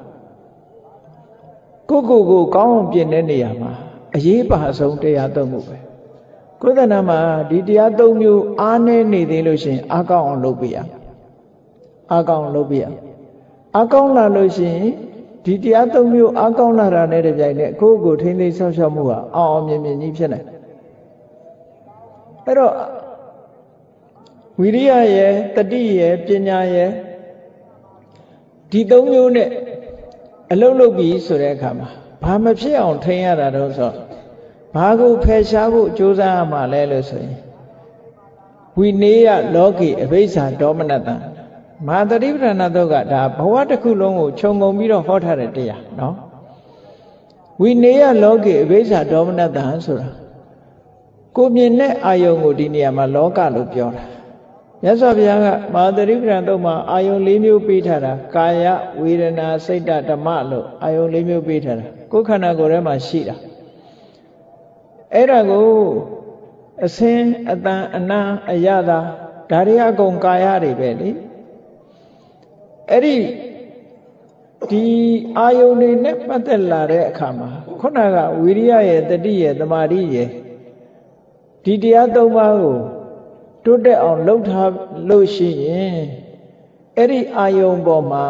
ကိုယ့်ကိုယ်ကိုကောင်းအောင်ပြင်တဲ့နေရာမှာအရေးပါဆုံးတရားသုံးခုပဲကိုယ်တဏ္ဍာမှာဒီတရားသုံးမျိုးအားနည်းနေသေးလို့ရှိရင်အားကောင်းအောင်လုပ်ပြရအားကောင်းအောင်လုပ်ပြရအားကောင်းလာလို့ရှိရင်ဒီတရားသုံးမျိုးအားကောင်းလာတာနဲ့တပြိုင်နက်ကိုယ့်ကိုယ်ထိမ့်သိမ်းဆောက်ရှောက်မှုဟာအောင်အောင်မြင်မြင်ကြီးဖြစ်နိုင်အဲ့တော့ဝိရိယရဲ့တတိရဲ့ပညာရဲ့ဒီသုံးမျိုးနဲ့အလုံးလုံးပြီးဆိုတဲ့အခါမှာဘာမဖြစ်အောင်ထိန်းရတာတော့ဆိုဘာကိုဖယ်ရှားဖို့ကြိုးစားရမှာလဲလို့ဆိုရင်ဝိနေယလောကိအဘိဇ္ဇာဒေါမနတံမဟာတတိပဋ္ဌာန်သုတ်ကဒါဘဝတစ်ခုလုံးကိုခြုံငုံပြီးတော့ဟောထားတဲ့တရားနော်ဝိနေယလောကိအဘိဇ္ဇာဒေါမနတံဆိုတာကိုမြင်တဲ့အာယုံကိုဒီနေရာမှာလောကလို့ပြောတာမြတ်စွာဘုရားကမဟာတတိပဋ္ဌာန်သုတ်မှာအာယုံ၄မျိုးပေးထားတာကာယဝေဒနာစိတ်ဓမ္မလို့အာယုံ၄မျိုးပေးထားတာကိုယ်ခန္ဓာကိုယ်ထဲမှာရှိတာအဲ့ဒါကိုအစင်းအတန်အနံအယတာဒါတွေအကုန်ကာယတွေပဲလေအဲ့ဒီဒီအာယုန်တွေနဲ့ပတ်သက်လာတဲ့အခါမှာခုနကဝိရိယရဲ့တတိရဲ့သမာဓိရဲ့ဒီတရားသုံးပါးကိုတိုးတက်အောင်လှုပ်ထားလို့ရှိရင်အဲ့ဒီအာယုံပေါ်မှာ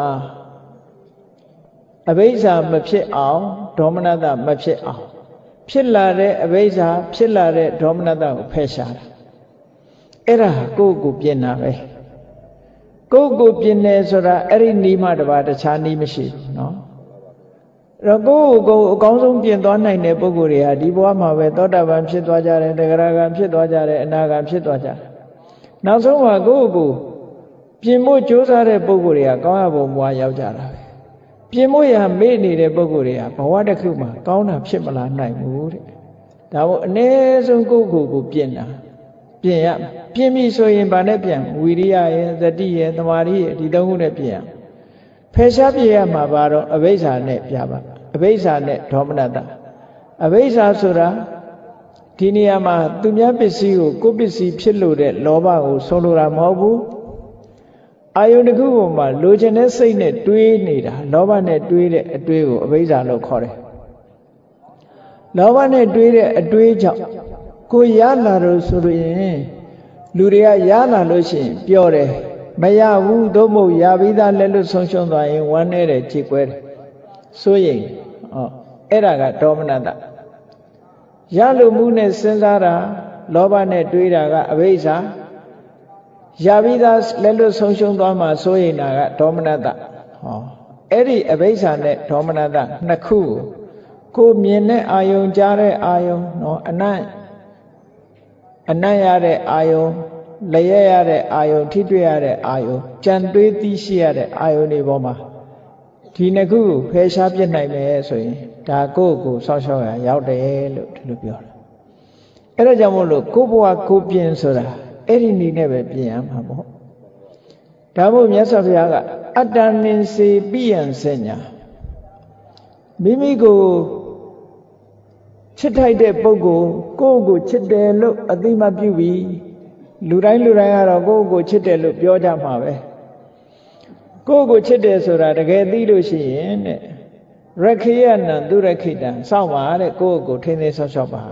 အဘိဇ္ဇာမဖြစ်အောင်ဒေါမနတမဖြစ်အောင်ဖြစ်လာတဲ့အဘိဇ္ဇာဖြစ်လာတဲ့ဒေါမနတကိုဖယ်ရှားတာအဲ့ဒါကိုယ့်ကိုယ်ပြင်တာပဲကိုယ့်ကိုယ်ပြင်တယ်ဆိုတာအဲ့ဒီနီးမှတပါတခြားနီးမရှိဘူးเนาะအဲ့တော့ကိုယ့်ကိုယ်အကောင်းဆုံးပြင်သွားနိုင်တဲ့ပုဂ္ဂိုလ်တွေဟာဒီဘဝမှာပဲသောတာပန်ဖြစ်သွားကြတယ်တဂရဂံဖြစ်သွားကြတယ်အနာဂံဖြစ်သွားကြတယ်နောက်ဆုံးမှာကိုယ့်ကိုယ်ပြင်ဖို့ကြိုးစားတဲ့ပုဂ္ဂိုလ်တွေကကောင်းရဘုံဘဝရောက်ကြတာပဲပြင်ဖို့ရမေ့နေတဲ့ပုဂ္ဂိုလ်တွေကဘဝတစ်ခုမှာကောင်းတာဖြစ်မလာနိုင်ဘူးတဲ့ဒါမို့အ ਨੇ ဆုံးကိုယ့်ကိုယ်ကိုပြင်တာပြင်ရပြင်ပြီဆိုရင်ဗာနဲ့ပြန်ဝီရိယရဲ့သတိရဲ့သမာဓိရဲ့ဒီသုံးခုနဲ့ပြင်ရဖယ်ရှားပြင်ရမှာပါတော့အဘိဇ္ဇာနဲ့ပြပါအဘိဇ္ဇာနဲ့ဒေါမနတအဘိဇ္ဇာဆိုတာဒီနေရာမှာသူများပစ္စည်းကိုကိုယ်ပစ္စည်းဖြစ်လို့တဲ့လောဘကိုဆုံးလိုတာမဟုတ်ဘူးအာယုန်တစ်ခုပေါ်မှာလိုချင်တဲ့စိတ်နဲ့တွေးနေတာလောဘနဲ့တွေးတဲ့အတွေးကိုအဘိဇ္ဇာလို့ခေါ်တယ်လောဘနဲ့တွေးတဲ့အတွေးကြောင့်ကိုရလာလို့ဆိုရင်လူတွေကရလာလို့ရှိရင်ပြောတယ်မရဘူးသို့မဟုတ်ရပြီးသားလက်လွတ်ဆုံးရှုံးသွားရင်ဝမ်းနေတယ်ကြေကွဲတယ်စိုးရိမ်ဟောအဲ့ဒါကဒေါမနတရလို့မှုနဲ့စဉ်းစားတာလောဘနဲ့တွေးတာကအဘိဇ္ဇာရပြီးသားလက်လွတ်ဆုံးရှုံးသွားမှစိုးရိမ်တာကဒေါမနတဟောအဲ့ဒီအဘိဇ္ဇာနဲ့ဒေါမနတနှစ်ခုကိုမြင်တဲ့အာယုံကြားတဲ့အာယုံနော်အနတ်အနတ်ရတဲ့အာယုံလျက်ရတဲ့အာယုံထိတွေ့ရတဲ့အာယုံကြံတွေးသိရှိရတဲ့အာယုံတွေပေါ်မှာဒီနှစ်ခုကိုဖယ်ရှားပြစ်နိုင်မယ်ဆိုရင်ဒါကိုယ့်ကိုယ်ဆောက်ရှောက်ရရောက်တယ်လို့ဒီလိုပြောတာအဲ့ဒါကြောင့်မို့လို့ကိုယ့်ဘဝကိုယ်ပြင်ဆိုတာအဲ့ဒီနည်းနဲ့ပဲပြင်ရမှာပေါ့ဒါမို့မြတ်စွာဘုရားကအတ္တနိစေပိယံစညာမိမိကိုချစ်ထိုက်တဲ့ပုဂ္ဂိုလ်ကိုယ့်ကိုချစ်တယ်လို့အသိမှပြုပြီးလူတိုင်းလူတိုင်းကတော့ကိုယ့်ကိုချစ်တယ်လို့ပြောကြမှာပဲကိုယ့်ကိုချစ်တယ်ဆိုတာတကယ်သိလို့ရှိရင်တဲ့ရခေယနံသူရခိတံစောင့်ပါတဲ့ကိုယ့်ကိုထိမ့်သိမ်းဆောက်ရှောက်ပါ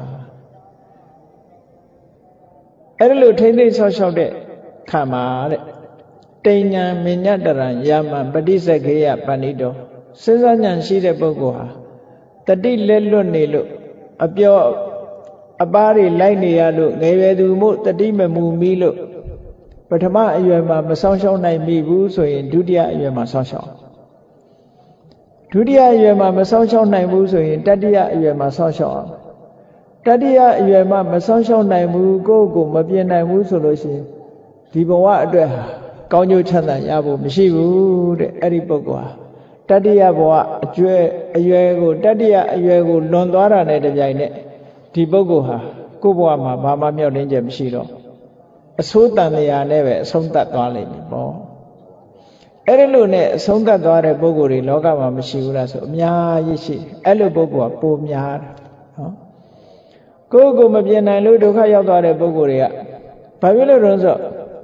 အဲ့ဒါလို့ထိမ့်သိမ်းဆောက်ရှောက်တဲ့ခံပါတဲ့တိညာမညတရံယာမံပฏิစခေယပဏိတောစဉ်းစားဉာဏ်ရှိတဲ့ပုဂ္ဂိုလ်ဟာတတိလက်လွတ်နေလို့အပြောအပားတွေလိုက်နေရလို့ငယ်ရွယ်သူမို့တတိမမူမီလို့ပထမအရွယ်မှာမဆောင်ရှောက်နိုင်မိဘူးဆိုရင်ဒုတိယအရွယ်မှာဆောင်ရှောက်ဒုတိယအရွယ်မှာမဆောင်ရှောက်နိုင်ဘူးဆိုရင်တတိယအရွယ်မှာဆောင်ရှောက်အောင်တတိယအရွယ်မှာမဆောင်ရှောက်နိုင်ဘူးကိုယ့်ကိုမပြင်နိုင်ဘူးဆိုလို့ရှိရင်ဒီဘဝအတွက်ဟာကောင်းကျိုးချမ်းသာရဖို့မရှိဘူးတဲ့အဲ့ဒီပုဂ္ဂိုလ်ဟာတတိယဘဝအကျွဲအရွယ်ကိုတတိယအရွယ်ကိုလွန်သွားတာနဲ့တပြိုင်နက်ဒီပုဂ္ဂိုလ်ဟာကိုယ့်ဘဝမှာဘာမှမြောက်လင်းချက်မရှိတော့အဆိုးတန်တရားနဲ့ပဲအဆုံးသတ်သွားလိမ့်မယ်ပေါ့အဲ့ဒီလိုနဲ့အဆုံးသတ်သွားတဲ့ပုဂ္ဂိုလ်တွေလောကမှာမရှိဘူးလားဆိုအများကြီးရှိအဲ့လိုပုဂ္ဂိုလ်ကပိုများတယ်နော်ကိုယ့်ကိုမပြင်နိုင်လို့ဒုက္ခရောက်သွားတဲ့ပုဂ္ဂိုလ်တွေကဘာဖြစ်လို့လဲဆို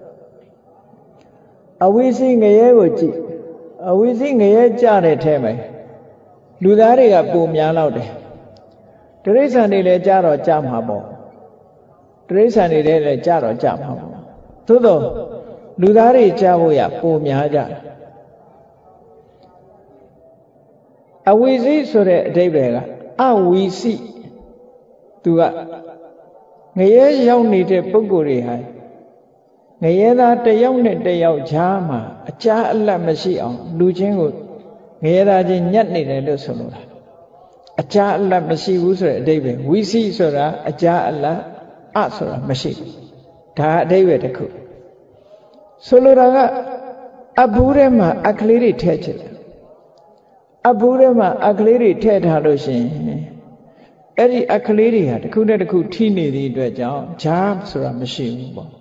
အဝိသိငရဲကိုကြည့်အဝိသိငရဲကြတဲ့ထဲမှာလူသားတွေကပိုများတော့တယ်တိရစ္ဆာန်တွေလည်းကြတော့ကြမှာပေါ့တိရစ္ဆာန်တွေလည်းကြတော့ကြမှာပေါ့သို့တော့လူသားတွေကြဖို့ရပိုများကြတယ်အဝိသိဆိုတဲ့အဓိပ္ပာယ်ကအဝိသိသူကငရဲရောက်နေတဲ့ပုဂ္ဂိုလ်တွေဟာငရဲသားတစ်ယောက်နဲ့တစ်ယောက်ကြားမှာအကြားအလတ်မရှိအောင်လူချင်းကိုငရဲသားချင်းညှက်နေတယ်လို့ဆိုလိုတာအကြားအလတ်မရှိဘူးဆိုတဲ့အဓိပ္ပာယ်ဝိသိဆိုတာအကြားအလတ်အဆိုတာမရှိဘူးဒါအဓိပ္ပာယ်တစ်ခုဆိုလိုတာကအဘူးထဲမှာအခလေးတွေထည့်ချင်တယ်အဘူးထဲမှာအခလေးတွေထည့်ထားလို့ရှိရင်အဲ့ဒီအခလေးတွေဟာတစ်ခုနဲ့တစ်ခုထိနေသည့်အတွက်ကြောင့်ဂျားဆိုတာမရှိဘူးပေါ့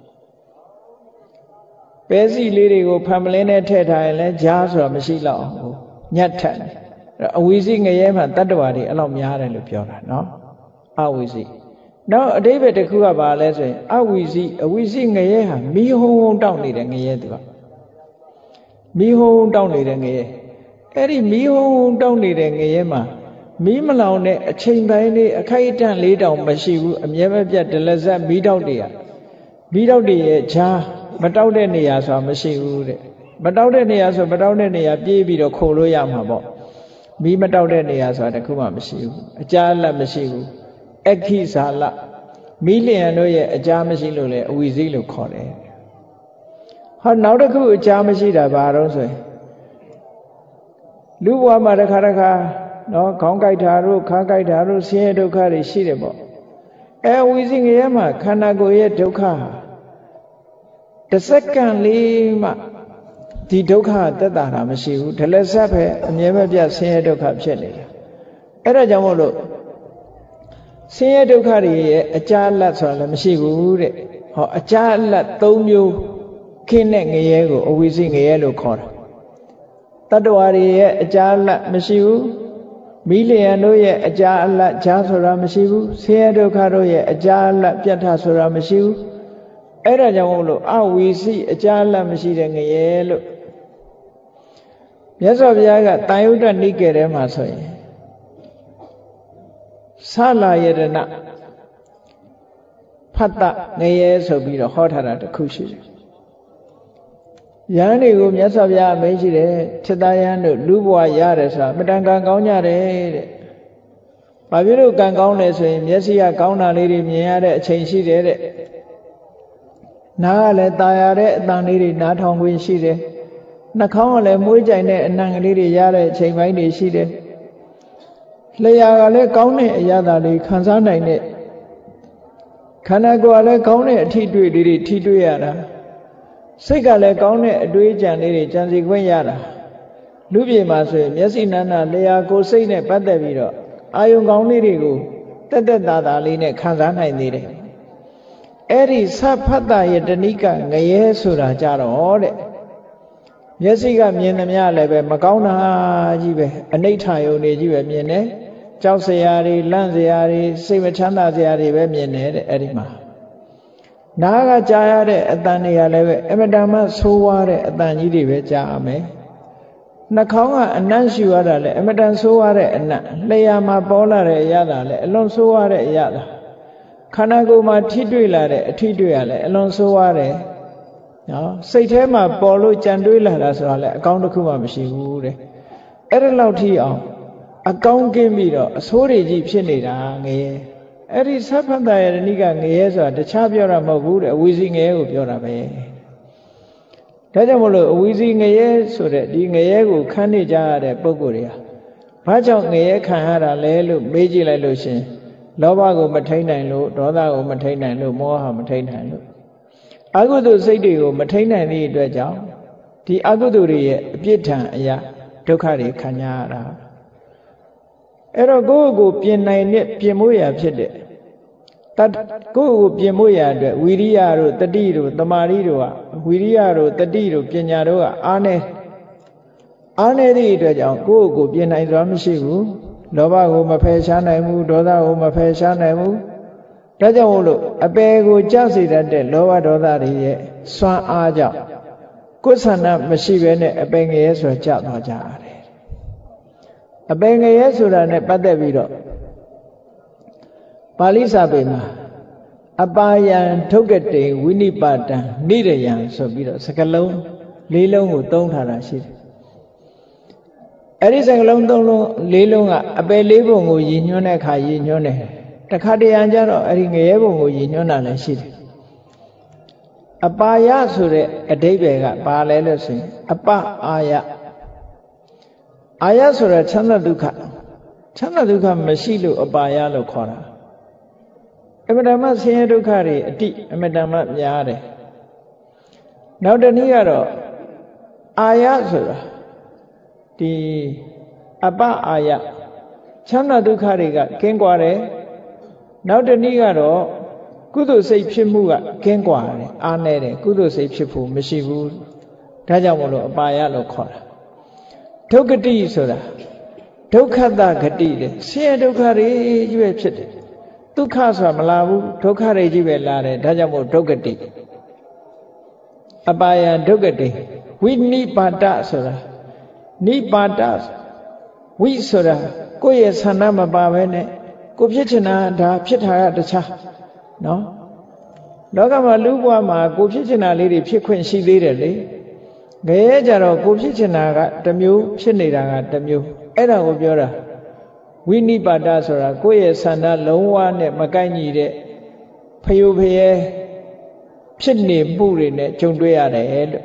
ပဲစီလေးတွေကိုဖန်မလင်းနဲ့ထည့်ထားရင်လည်းဂျားဆိုတာမရှိတော့ဘူးညှက်ထက်တယ်အဝိဇိငရဲမှာတတ္တဝါတွေအဲ့လောက်များတယ်လို့ပြောတာနော်အဝိဇိနောက်အဓိပ္ပာယ်တစ်ခုကဘာလဲဆိုရင်အဝိဇိအဝိဇိငရဲဟာမီးဟုံးဟုံးတောက်နေတဲ့ငရဲသူကမီးဟုံးဟုံးတောက်နေတဲ့ငရဲအဲ့ဒီမီးဟုံးဟုံးတောက်နေတဲ့ငရဲမှာမီးမလောင်တဲ့အချိန်ပိုင်းလေးအခိုက်အတန့်လေးတောင်မရှိဘူးအမြဲမပြတ်ဒလဇတ်မီးတောက်တွေကမိတော့တည်းရဲ့ခြားမတောက်တဲ့နေရာဆိုတာမရှိဘူးတဲ့မတောက်တဲ့နေရာဆိုမတောက်တဲ့နေရာပြေးပြီးတော့ခိုလို့ရမှာပေါ့မိမတောက်တဲ့နေရာဆိုတာတခုမှမရှိဘူးအကြားအလတ်မရှိဘူးအခိဇာလမိလျံတို့ရဲ့အကြားမရှိလို့လေအဝီစိလို့ခေါ်တယ်ဟောနောက်တစ်ခုအကြားမရှိတာဘာတော့ဆိုရင်လူဘဝမှာတစ်ခါတစ်ခါနော်ခေါင်းကိုက်တာတို့ခါကိုက်တာတို့ဆင်းရဲဒုက္ခတွေရှိတယ်ပေါ့အဲဝီစိငရဲမှာခန္ဓာကိုယ်ရဲ့ဒုက္ခဟာတစ်စက္ကန့်လေးမှဒီဒုက္ခတက်တာတာမရှိဘူးဒလဆက်ပဲအမြဲမပြတ်ဆင်းရဲဒုက္ခဖြစ်နေတာအဲ့ဒါကြောင့်မို့လို့ဆင်းရဲဒုက္ခတွေရဲ့အကြားအလတ်ဆိုတာလည်းမရှိဘူးတဲ့ဟောအကြားအလတ်၃မျိုးခင်းတဲ့ငရဲကိုအဝိဇ္ဇငရဲလို့ခေါ်တာတတ္တဝါတွေရဲ့အကြားအလတ်မရှိဘူးမိလျံတို့ရဲ့အကြားအလတ်ဈာဆိုတာမရှိဘူးဆင်းရဲဒုက္ခတို့ရဲ့အကြားအလတ်ပြတ်ထဆိုတာမရှိဘူးအဲ့ဒါကြောင့်မို့လို့အဝိဇ္ဇအကြားအလတ်မရှိတဲ့ငရဲလို့မြတ်စွာဘုရားကတန်ယုတ္တနိကေထဲမှာဆိုရင်ဆလာယတနာဖတ်တငရဲဆိုပြီးတော့ဟောထားတာတစ်ခုရှိတယ်ယဟန်တွေကိုမြတ်စွာဘုရားအမိန့်ရှိတယ်จิตသားယဟန်တို့လူဘဝရတယ်ဆိုတာမတန်ကံကောင်းကြတယ်တဲ့ဘာဖြစ်လို့ကံကောင်းလဲဆိုရင်မျက်စိကကောင်းတာလေးတွေမြင်ရတဲ့အချိန်ရှိတယ်တဲ့နားကလည်းตาရတဲ့အတန်လေးတွေနားထောင်ခွင့်ရှိတယ်နှာခေါင်းကလည်းမွေးကြိုင်တဲ့အနံကလေးတွေရတဲ့အချိန်ပိုင်းတွေရှိတယ်လျှာကလည်းကောင်းတဲ့အရာသာလေးခံစားနိုင်တဲ့ခန္ဓာကိုယ်ကလည်းကောင်းတဲ့အထီးတွေ့လေးတွေထီးတွေ့ရတာစိတ်ကလည်းကောင်းတဲ့အတွေးကြံလေးတွေကြံစီခွင့်ရတာလူပြေမှာဆိုရင်မျက်စိနာနာလျှာကိုယ်စိတ်နဲ့ပတ်သက်ပြီးတော့အာယုံကောင်းလေးတွေကိုတက်တက်တာတာလေးနဲ့ခံစားနိုင်သေးတယ်အဲ့ဒီသဖတ်တာယတနိကငရဲဆိုတာကြတော့တဲ့မျက်စိကမြင်သမျှလည်းပဲမကောင်းတာကြီးပဲအနိဋ္ဌာယုံတွေကြီးပဲမြင်တယ်ကြောက်စရာတွေလန့်စရာတွေစိတ်မချမ်းသာစရာတွေပဲမြင်တယ်တဲ့အဲ့ဒီမှာနားကကြားရတဲ့အတန်တွေကလည်းပဲအမတန်မှဆိုးဝါးတဲ့အတန်ကြီးတွေပဲကြားရမယ်နှာခေါင်းကအနံ့ရှူရတာလည်းအမတန်ဆိုးဝါးတဲ့အနံ့လျှာမှာပေါ်လာတဲ့အရာသာလည်းအလွန်ဆိုးဝါးတဲ့အရာသာခန္ဓာကိုယ်မှာထိတွေ့လာတဲ့အထိတွေ့ရလည်းအလွန်ဆိုးဝါးတယ်နော်စိတ်ထဲမှာပေါ်လို့ကြံတွေးလာတာဆိုတာလည်းအကောင်းတစ်ခုမှမရှိဘူးတဲ့အဲ့ဒါလောက်ထိအောင်အကောင်းကင်းပြီးတော့အဆိုးတွေကြီးဖြစ်နေတာငရဲအဲ့ဒီသဗ္ဗတယတနိကငရဲဆိုတာတခြားပြောတာမဟုတ်ဘူးတဲ့အဝိဇ္ဇငရဲကိုပြောတာပဲဒါကြောင့်မလို့အဝိဇ္ဇငရဲဆိုတဲ့ဒီငရဲကိုခန်းနေကြရတဲ့ပုဂ္ဂိုလ်တွေဟာဘာကြောင့်ငရဲခံရတာလဲလို့မေးကြည့်လိုက်လို့ရှင်လောဘကိုမထိန်နိုင်လို့ဒေါသကိုမထိန်နိုင်လို့မောဟမထိန်နိုင်လို့အကုသိုလ်စိတ်တွေကိုမထိန်နိုင်သည့်အတွက်ကြောင့်ဒီအကုသိုလ်တွေရဲ့အပြစ်ထံအရာဒုက္ခတွေခံရတာအဲ့တော့ကိုယ့်ကိုပြင်နိုင်တဲ့ပြင်မိုးရာဖြစ်တဲ့တတ်ကိုယ့်ကိုပြင်မိုးရာအတွက်ဝီရိယတို့တတိတို့တမာရီတို့ကဝီရိယတို့တတိတို့ပညာတို့ကအားနေအားနေသည့်အတွက်ကြောင့်ကိုယ့်ကိုပြင်နိုင်စွာမရှိဘူးလောဘကိုမဖယ်ရှားနိုင်ဘူးဒေါသကိုမဖယ်ရှားနိုင်ဘူးဒါကြောင့်မို့လို့အပယ်ကိုကြောက်စေတတ်တဲ့လောဘဒေါသတွေရဲ့စွမ်းအားကြောင့်ကိုယ်ဆန္ဒမရှိဘဲနဲ့အပယ်ငရဲဆိုကြောက်သွားကြရတယ်အပယ်ငရဲဆိုတာနဲ့ပတ်သက်ပြီးတော့ပါဠိစာပေမှာအပါယံဒုက္ကတေဝိနိပါတံနိရယံဆိုပြီးတော့စကားလုံးလေးလုံးကိုသုံးထားတာရှိတယ်အဲ့ဒီစကားလုံးသုံးလုံးလေးလုံးကအပယ်လေးပုံကိုရည်ညွှန်းတဲ့အခါရည်ညွှန်းတယ်တခါတရံကျတော့အဲ့ဒီငရဲပုံကိုရည်ညွှန်းတာလည်းရှိတယ်အပါယဆိုတဲ့အဓိပ္ပာယ်ကပါလဲလို့ဆိုရင်အပအာယအာယဆိုတာချမ်းသာဒုက္ခချမ်းသာဒုက္ခမရှိလို့အပါယလို့ခေါ်တာအမတ္တမဆင်းရဲဒုက္ခတွေအတိအမတ္တမများတယ်နောက်တနည်းကတော့အာယဆိုတာဒီအပအာယချမ်းသာဒုက္ခတွေကကင်းကွာတယ်နောက်တနည်းကတော့ကုသိုလ်စိတ်ဖြစ်မှုကကင်းကွာတယ်အားနည်းတယ်ကုသိုလ်စိတ်ဖြစ်ဖို့မရှိဘူးဒါကြောင့်မလို့အပါယလို့ခေါ်တာဒုက္ခတိဆိုတာဒုက္ခတဂတိတဲ့ဆင်းရဲဒုက္ခတွေကြီးပဲဖြစ်တယ်ဒုက္ခဆိုတာမလာဘူးဒုက္ခတွေကြီးပဲလာတယ်ဒါကြောင့်မို့ဒုက္ခတိအပါယဒုက္ခတိဝိနိပါဒဆိုတာနိပါဒဝိဆိုတာကိုယ့်ရဲ့ဆန္ဒမပါဘဲနဲ့ကိုဖြစ်ချင်တာဒါဖြစ်တာကတခြားနော်လောကမှာလူဘဝမှာကိုဖြစ်ချင်တာလေးတွေဖြစ်ခွင့်ရှိသေးတယ်လေငရဲကြတော့ကိုဖြစ်ချင်တာကတစ်မျိုးဖြစ်နေတာကတစ်မျိုးအဲ့ဒါကိုပြောတာဝိနိပါဒဆိုတာကိုယ့်ရဲ့ဆန္ဒလုံးဝနဲ့မကိုက်ညီတဲ့ဖယိုဖယဲဖြစ်နေမှုတွေနဲ့ကြုံတွေ့ရတယ်လို့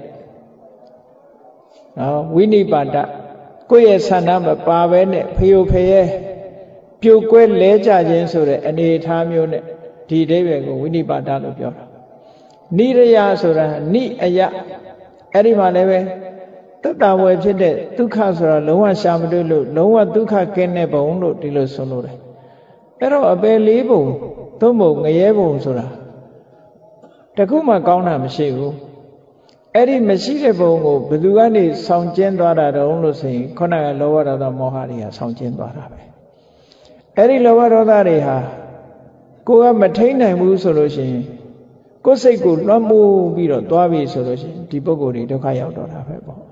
နော်ဝိနိပါဒကိုယ့်ရဲ့ဆန္ဒမပါဘဲနဲ့ဖယိုဖယဲပြိုကွဲလဲကြခြင်းဆိုတဲ့အနေအထားမျိုးနဲ့ဒီအဓိပ္ပာယ်ကိုဝိနိပါဒလို့ပြောတာနိရယဆိုတာနိအယအဲ့ဒီမှာလည်းပဲတတ္တဝယ်ဖြစ်တဲ့ဒုက္ခဆိုတာလုံးဝရှာမတွေ့လို့လုံးဝဒုက္ခကင်းတဲ့ဘုံလို့ဒီလိုဆိုလို့တယ်အဲ့တော့အပယ်လေးဘုံသုံးဘုံငရဲဘုံဆိုတာတခုမှကောင်းတာမရှိဘူးအဲ့ဒီမရှိတဲ့ဘုံကိုဘယ်သူကနေဆောင်ကျင်းသွားတာတုံးလို့ဆိုရင်ခုနကလောဘဒေါသမောဟတွေကဆောင်ကျင်းသွားတာပဲအဲ့ဒီလောဘဒေါသတွေဟာကိုယ်ကမထိန်နိုင်ဘူးဆိုလို့ရှိရင်ကိုယ်စိတ်ကိုလွှမ်းမိုးပြီးတော့သွားပြီဆိုလို့ရှိရင်ဒီပုဂ္ဂိုလ်တွေဒုက္ခရောက်တော့တာပဲပေါ့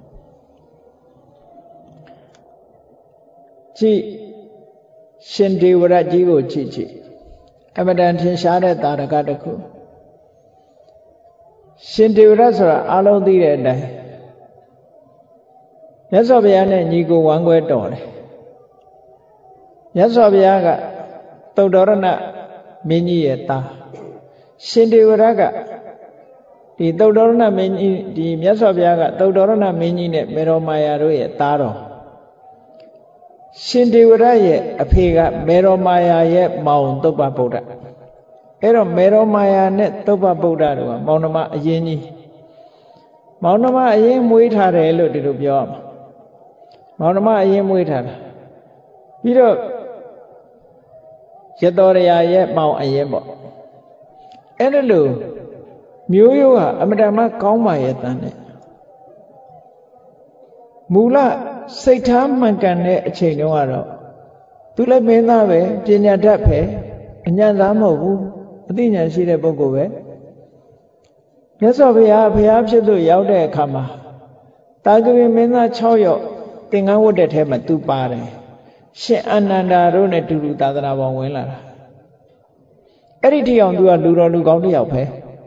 ကြည့်ရှင်ဒေဝရကြီးကိုကြည့်ကြည့်အမတန်ထင်ရှားတဲ့တာရကတစ်ခုရှင်ဒေဝရဆိုတာအလုံးသိတဲ့အတိုင်းမြတ်စွာဘုရားနဲ့ညီကိုဝမ်းကွဲတော်တယ်မြတ်စွာဘုရားကသုတ္တရဏမင်းကြီးရဲ့သားရှင်ဒေဝရကဒီသုတ္တရဏမင်းကြီးဒီမြတ်စွာဘုရားကသုတ္တရဏမင်းကြီးနဲ့မေရောမာယာတို့ရဲ့သားတော်ရှင်ဒေဝရရဲ့အဖေကမေရောမာယာရဲ့မောင်သုပ္ပဗုဒ္ဓအဲ့တော့မေရောမာယာနဲ့သုပ္ပဗုဒ္ဓတို့ကမောင်နှမအရင်ကြီးမောင်နှမအရင်မွေးထားတယ်လို့ဒီလိုပြောရမှာမောင်နှမအရင်မွေးထားတာပြီးတော့ရတောရရဲ့မောင်အရင်ပေါ့အဲ့ဒါလို့မျိုးရိုးဟာအမတန်မှကောင်းပါရဲ့တန်နဲ့မူလစိတ်ထားမှန်ကန်တဲ့အချိန်တုန်းကတော့သူလည်းမင်းသားပဲပညာတတ်ပဲအညံ့သားမဟုတ်ဘူးအသိဉာဏ်ရှိတဲ့ပုဂ္ဂိုလ်ပဲမြတ်စွာဘုရားဘုရားဖြစ်သူရောက်တဲ့အခါမှာတာကဝေမင်းသား၆ယောက်သင်္ကန်းဝတ်တဲ့ထဲမှာသူပါတယ်ရှင်အာနန္ဒာတို့နဲ့တူတူသာသနာပေါင်းဝင်လာတာအဲ့ဒီတိအောင်သူကလူတော်လူကောင်းတစ်ယောက်ပဲ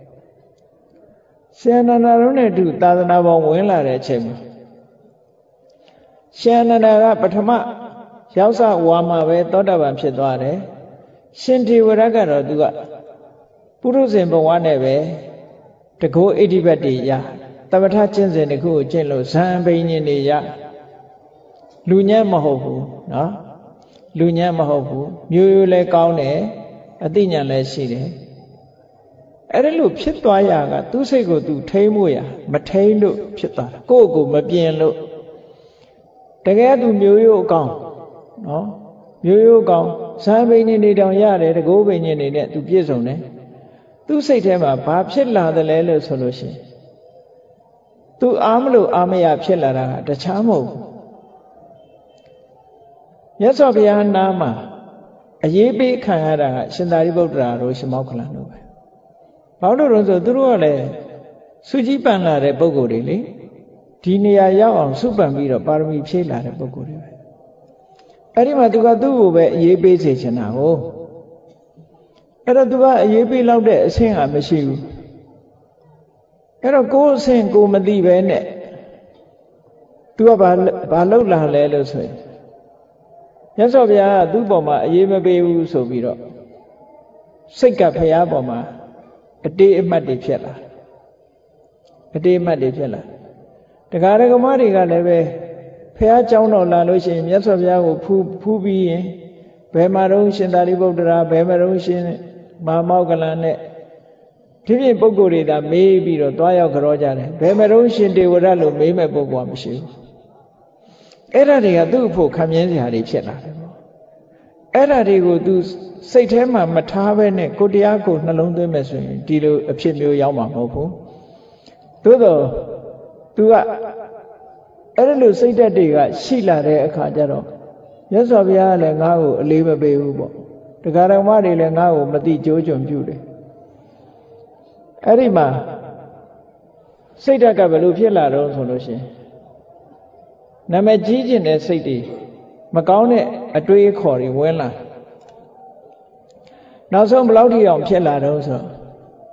ရှင်အာနန္ဒာတို့နဲ့တူသာသနာပေါင်းဝင်လာတဲ့အချိန်မှာရှင်အာနန္ဒာကပထမရောက်စဝါမှာပဲသောတာပန်ဖြစ်သွားတယ်ရှင်ဒေဝရကတော့သူကပုရုဇဉ်ဘဝနဲ့ပဲတကောဣတိပတ်တွေရသမထကျင့်စဉ်တစ်ခုကိုကျင့်လို့ဇံဘိညာဉ်တွေရလူညံ့မဟုတ်ဘူးနော်လူညံ့မဟုတ်ဘူးမျိုးရိုးလည်းကောင်းတယ်အသိဉာဏ်လည်းရှိတယ်အဲ့ဒါလို့ဖြစ်သွားရကသူ့စိတ်ကိုသူထိမ့်ဖို့ရမထိမ့်လို့ဖြစ်သွားတာကိုယ့်ကိုမပြင်လို့တကယ်သူမျိုးရိုးအကောင်နော်မျိုးရိုးအကောင်ဇံဘိညာဉ်တွေတောင်ရတယ်တကောဘိညာဉ်တွေနဲ့သူပြည့်စုံတယ်သူ့စိတ်ထဲမှာဘာဖြစ်လာသလဲလို့ဆိုလို့ရှိရင်သူအားမလို့အားမရဖြစ်လာတာကတခြားမဟုတ်ဘူးမြတ်စွာဘုရားနာမှာအရေးပေးခံရတာကရှင်သာရိပုတ္တရာတို့ရှင်မောက္ခလန်တို့ပဲဘာလို့လဲဆိုသူတို့ကလည်းစုကြည်ပန်လာတဲ့ပုဂ္ဂိုလ်တွေလေဒီနေရာရောက်အောင်စုပန်ပြီးတော့ပါရမီဖြည့်လာတဲ့ပုဂ္ဂိုလ်တွေပဲအဲ့ဒီမှာသူကသူ့ကိုပဲအရေးပေးစေချင်တာဟုတ်အဲ့တော့သူကအရေးပေးလောက်တဲ့အဆင့်ကမရှိဘူးအဲ့တော့ကိုယ်အဆင့်ကိုမသိပဲနဲ့သူကဘာဘာလောက်လာလဲလို့ဆိုရင်မြတ်စွာဘုရားကသူ့ပေါ်မှာအရေးမပေးဘူးဆိုပြီးတော့စိတ်ကဘုရားပေါ်မှာအတေးအမှတ်တွေဖြစ်လာအတေးအမှတ်တွေဖြစ်လာတရားဓမ္မတွေကလည်းပဲဘုရားကြောင်းတော်လာလို့ရှိရင်မြတ်စွာဘုရားကိုဖူးဖူးပြီးရင်ဘယ်မှာတော့ရှင်သာရိပုတ္တရာဘယ်မှာတော့ရှင်မဟာမောက္ခလန်နဲ့ဒီပြည့်ပုဂ္ဂိုလ်တွေဒါမေးပြီးတော့တွားရောက်ကြောကြတယ်ဘယ်မှာတော့ရှင်ဒေဝရလို့မေးမဲ့ပုဂ္ဂိုလ်ကမရှိဘူးအဲ့ဒါတွေကသူ့အဖို့ခံမြင်စရာတွေဖြစ်လာတယ်ပေါ့အဲ့ဒါတွေကိုသူစိတ်ထဲမှာမထားဘဲနဲ့ကိုတရားကိုနှလုံးသွင်းမဲ့ဆိုရင်ဒီလိုအဖြစ်မျိုးရောက်မှာမဟုတ်ဘူးသို့တော့သူကအဲ့ဒါလိုစိတ်ဓာတ်တွေကရှိလာတဲ့အခါကျတော့မြတ်စွာဘုရားကလည်းငါ့ကိုအလေးမပေးဘူးပေါ့တရားတော်မတွေလည်းငါ့ကိုမသိကြိုးကြုံပြုတယ်အဲ့ဒီမှာစိတ်ဓာတ်ကဘယ်လိုဖြစ်လာတော့ဆိုလို့ရှိရင်နာမည်ကြီးကျင်တဲ့စိတ်တွေမကောင်းတဲ့အတွေးအခေါ်တွေဝင်လာနောက်ဆုံးဘယ်လောက်ထိအောင်ဖြစ်လာတော့ဆို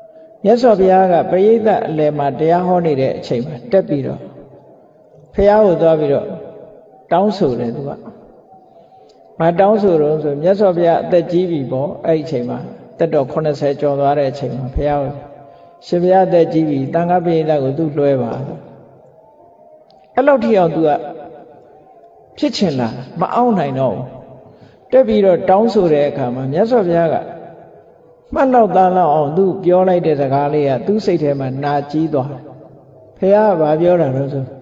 Nhất so bia cái bây giờ là mà đeo hoa này để chơi mà đẹp bị rồi phải áo đó bị rồi đóng sổ đấy đúng không mà đóng sổ rồi rồi nhất so bia để chỉ bị bỏ ấy chơi mà để đó con nó sẽ cho nó để chơi mà phải áo sẽ bia để chỉ bị tăng cái bây giờ của tôi lôi vào cái lâu thì ông tôiဖြစ်ချင်လားမအောင်နိုင်တော့တက်ပြီးတော့တောင်းဆိုတဲ့အခါမှာမြတ်စွာဘုရားကမှတ်လောက်သားလောက်အောင်သူပြောလိုက်တဲ့စကားလေးကသူ့စိတ်ထဲမှာနာကျည်းသွားတယ်။ဘုရားကဘာပြောတာလဲဆို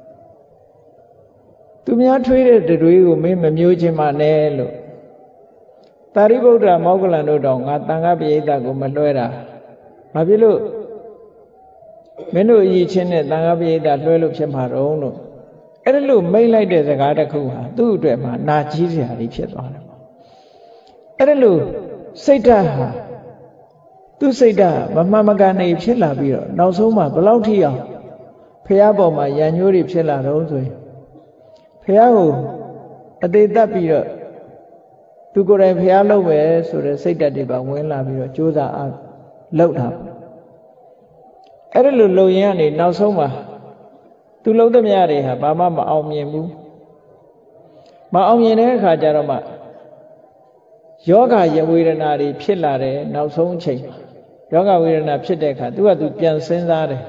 သူများထွေးတဲ့တွေကိုမင်းမမျိုးချင်းမနဲ့လို့သာရိပုတ္တရာမောဂလန်တို့တောင်ငါတန်ခါပရိသတ်ကိုမလွှဲတာဘာဖြစ်လို့မင်းတို့အည်ချင်းနဲ့တန်ခါပရိသတ်လွှဲလို့ဖြစ်မှာတော့လို့အဲ့ဒါလို့မိတ်လိုက်တဲ့စကားတစ်ခုဟာသူ့အတွက်မှာနာကြီးစရာကြီးဖြစ်သွားတယ်ပေါ့အဲ့ဒါလို့စိတ်ဓာတ်ဟာသူ့စိတ်ဓာတ်မမှန်မကန်နေဖြစ်လာပြီးတော့နောက်ဆုံးမှာဘယ်လောက်ထိအောင်ဖះပေါ်မှာရံညိုးတွေဖြစ်လာတော့ဆိုရင်ဖះကိုအသေးသက်ပြီးတော့သူကိုယ်တိုင်ဖះလုပ်မယ်ဆိုတဲ့စိတ်ဓာတ်တွေပါဝင်လာပြီးတော့ကြိုးစားအားလုပ်တာအဲ့ဒါလို့လုပ်ရင်ကနေနောက်ဆုံးမှာသူလုံးသမျှတွေဟာဘာမှမအောင်မြင်ဘူးမအောင်မြင်တဲ့အခါကျတော့မှယောဂရဝေဒနာတွေဖြစ်လာတယ်နောက်ဆုံးအချိန်ယောဂဝေဒနာဖြစ်တဲ့အခါသူကသူပြန်စဉ်းစားတယ်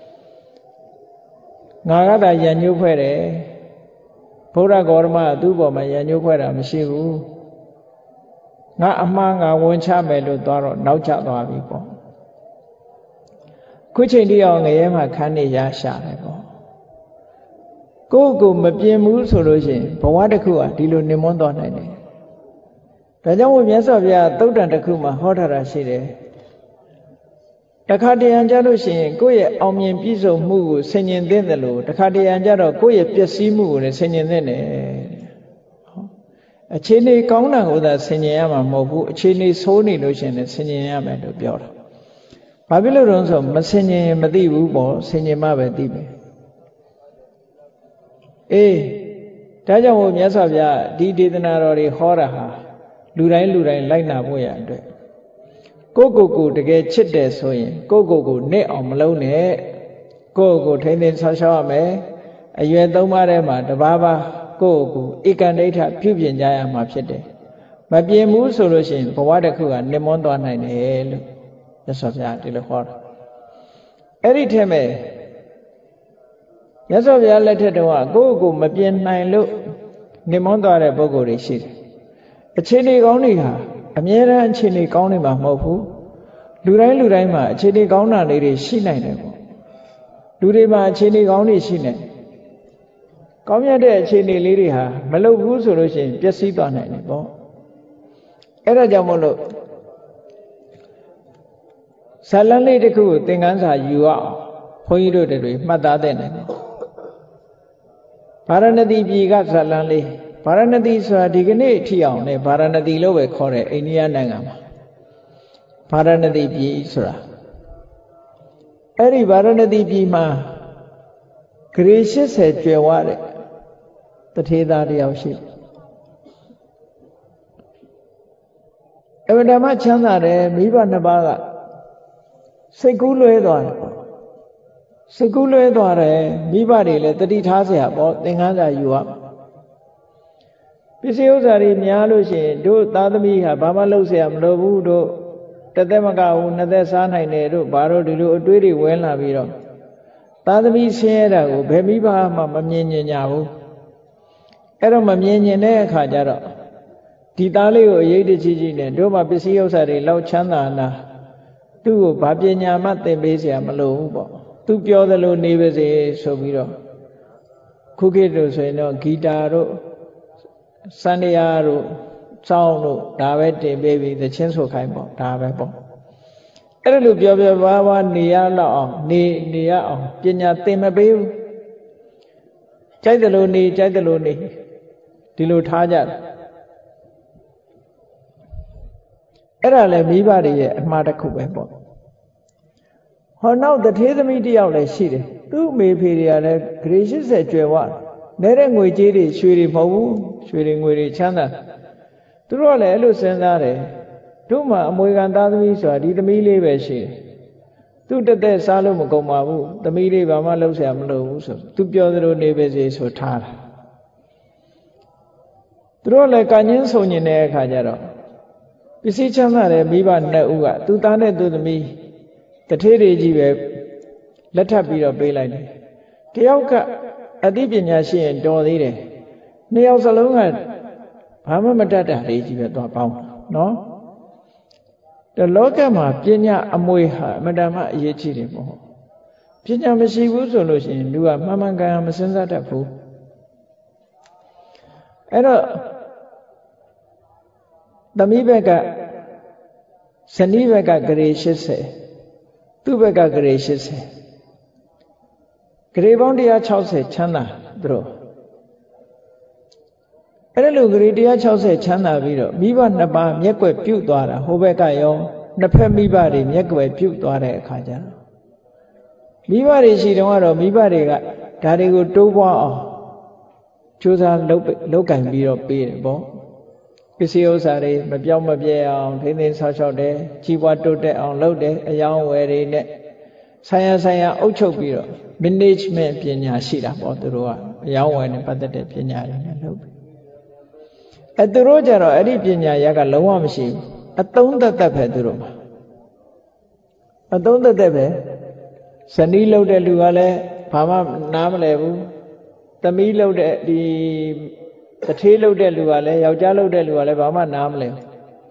ငါကသာရံညှိုးဖွဲ့တယ်ဘုရားဂေါရမသူ့ဘောမှာရံညှိုးဖွဲ့တာမရှိဘူးငါအမှားငါဝန်ချမယ်လို့သွားတော့နောက်ကျသွားပြီပေါ့ခုချိန်တည်းအောင်ငရဲမှာခန်းနေရရှာတယ်ပေါ့ကိုယ့်ကိုမပြင်းဘူးဆိုလို့ရှိရင်ဘဝတစ်ခုဟာဒီလိုနေမွန်းသွားနိုင်တယ်ဒါကြောင့်မို့မြတ်စွာဘုရားသုတ်တန်တစ်ခုမှာဟောထားတာရှိတယ်တခါတရံကြလို့ရှိရင်ကိုယ့်ရဲ့အောင်မြင်ပြည့်စုံမှုကိုဆင်ញင်သင့်တယ်လို့တခါတရံကြတော့ကိုယ့်ရဲ့ပျက်စီးမှုကိုလည်းဆင်ញင်သင့်တယ်အခြေအနေကောင်းတာကိုသာဆင်ញင်ရမှာမဟုတ်ဘူးအခြေအနေဆိုးနေလို့ရှိရင်လည်းဆင်ញင်ရမယ်လို့ပြောတာဘာဖြစ်လို့လဲဆိုမဆင်ញင်မသိဘူးပေါ့ဆင်ញင်မှပဲသိမယ်အေးဒါကြောင့်မို့မြတ်စွာဘုရားဒီဒေသနာတော်တွေဟောတာဟာလူတိုင်းလူတိုင်းလိုက်နာဖို့ရအတွက်ကိုယ့်ကိုယ်ကိုတကယ်ချစ်တယ်ဆိုရင်ကိုယ့်ကိုယ်ကိုနစ်အောင်မလုပ်နဲ့ကိုယ့်ကိုယ်ထိမ့်သိမ်းဆောက်ရှောက်ရမယ်အရွယ်သုံးပါးထဲမှာတစ်ပါးပါကိုယ့်ကိုယ်ဧကန္တိဋ္ဌပြုပြင်ကြရမှာဖြစ်တယ်မပြင်းဘူးဆိုလို့ရှိရင်ဘဝတစ်ခုကနေမွန်းသွားနိုင်တယ်လို့မြတ်စွာဘုရားဒီလိုဟောတာအဲ့ဒီထဲမှာမြတ်စွာဘုရားလက်ထက်တုန်းကကိုယ့်ကိုယ်မပြင်းနိုင်လို့နေမွန်းသွားတဲ့ပုဂ္ဂိုလ်တွေရှိတယ်အခြေအနေကောင်းတွေဟာအမြဲတမ်းအခြေအနေကောင်းနေမှာမဟုတ်ဘူးလူတိုင်းလူတိုင်းမှာအခြေအနေကောင်းတာလေးတွေရှိနိုင်တယ်ပေါ့လူတွေမှာအခြေအနေကောင်းတွေရှိနေကောင်းမြတ်တဲ့အခြေအနေလေးတွေဟာမလုပ်ဘူးဆိုလို့ရှိရင်ပျက်စီးသွားနိုင်တယ်ပေါ့အဲ့ဒါကြောင့်မို့လို့ဇာလန်းလေးတစ်ခုကိုသင်ခန်းစာယူအောင်ဘုန်းကြီးတို့တွေမှတ်သားတဲ့နေတယ်ဗာရာဏသီပြည်ကဇာလန်းလေးဗာရာဏသီဆိုတာဒီကနေ့အထိအောင်လေဗာရာဏသီလို့ပဲခေါ်တယ်အိန္ဒိယနိုင်ငံမှာဗာရာဏသီပြည်ဆိုတာအဲ့ဒီဗာရာဏသီပြည်မှာဂရေရှစ်ဆယ်ကျွယ်ဝတဲ့တထေသားတယောက်ရှိအဝိဓမ္မချမ်းသာတယ်မိဘနှစ်ပါးကစိတ်ကူးလွဲသွားတယ်ပေါ့စိတ်ကူးလွဲသွားတယ်မိဘတွေလည်းတတိထားเสียပေါ့သင်္ကန်းစာယူရပစ္စည်းဥစ္စာတွေများလို့ရှိရင်တို့သားသမီးဟာဘာမှလုပ်เสียမလိုဘူးတို့တသက်မကဘူးနှစ်သက်စားနိုင်တယ်တို့ဘာလို့ဒီလိုအတွေးတွေဝင်လာပြီးတော့သားသမီးဆင်းရဲတာကိုဘယ်မိဘမှမမြင်ညင်ကြဘူးအဲ့တော့မမြင်ညင်တဲ့အခါကျတော့ဒီသားလေးကိုအရေးတကြီးကြီးနဲ့တို့မှပစ္စည်းဥစ္စာတွေလောက်ချမ်းသာလားသူ့ကိုဘာပညာမှသင်ပေးเสียမလိုဘူးပေါ့သူပြောသလိုနေပါစေဆိုပြီးတော့ခုခေတ်တို့ဆိုရင်တော့ဂီတာတို့စန္ဒယာတို့စောင်းတို့ဒါပဲတင်ပေးပြီးသချင်းဆိုခိုင်းပေါ့ဒါပဲပေါ့အဲ့ဒါလိုပြောပြောပါပါနေရတော့အောင်နေနေရအောင်ပညာသင်မပေးဘူးကြိုက်တယ်လို့နေကြိုက်တယ်လို့နေဒီလိုထားကြတယ်အဲ့ဒါလည်းမိဘတွေရဲ့အမှားတစ်ခုပဲပေါ့ဟောနောက်တထေးသမီးတယောက်လည်းရှိတယ်သူ့အမေဖေတွေကလည်းဂရေရှစ်ဆယ်ကျွယ်ဝနေတဲ့ငွေကြေးတွေရွှေတွေမဟုတ်ဘူးရွှေတွေငွေတွေချမ်းသာသူတို့ကလည်းအဲ့လိုစဉ်းစားတယ်တို့မှအမွေခံသားသမီးဆိုတာဒီသမီးလေးပဲရှိတယ် tu tết tết xa lúc mà cầu mà vũ tâm ý đi bà mà lâu xẻ mà lâu vũ tu biểu đồ nề về gì số thà tu lại cá nhân số nhìn này khá giờ đó cái gì chẳng là để bị bạn nợ uga tu ta này tu tâm ý tất thế đi gì về lát tháp bị rồi bị lại này cái áo cả ở đây bên nhà xin cho đi đấy nếu áo sao lúc này bà mà mất ra đi gì về tòa bao nó để lối cái mà bên nhà amui ha mà đam mà gì chỉ đấy mà bên nhà mình xí vũ rồi rồi xin đùa mà mang cái mà sinh ra đẹp phù ấy đó tâm ý về cả sinh ý về cả cái gì sẽ tu về cả cái gì sẽ cái bọn dia cháu sẽ chán à rồi ấy lúc cái dia cháu sẽ chán à vì rồi mi ba nạp ba miết quay phiêu toa ra hồ bê cái yo nạp phê mi ba đi miết quay phiêu toa ra khá giờ mi ba đi xí đông rồi mi ba đi cái đại điကိုတိုးပွားအောင်ကြိုးစားလုပ်လုပ်ကင်ပြီးတော့ပေးတယ်ပေါ့ပစ္စည်းဥစ္စာတွေမပြောင်းမပြဲအောင်ထိန်းသိမ်းဆောက်ရှောက်တယ်ကြီးပွားတိုးတက်အောင်လုပ်တယ်အယောင်းဝယ်တွေနဲ့ဆိုင်ရဆိုင်ရအုပ်ချုပ်ပြီးတော့ management ပညာရှိတာပေါ့သူတို့ကအယောင်းဝယ်နဲ့ပတ်သက်တဲ့ပညာတွေနဲ့လုပ်ပြီးအဲသူတို့ကြတော့အဲ့ဒီပညာရကလုံးဝမရှိဘူးအသုံးသက်သက်ပဲသူတို့မှာအသုံးသက်သက်ပဲဇနီးလုပ်တဲ့လူကလည်းဘာမှနားမလဲဘူးသမီးလုပ်တဲ့ဒီတထေးလုပ်တဲ့လူကလည်းယောက်ျားလုပ်တဲ့လူကလည်းဘာမှနားမလဲဘူး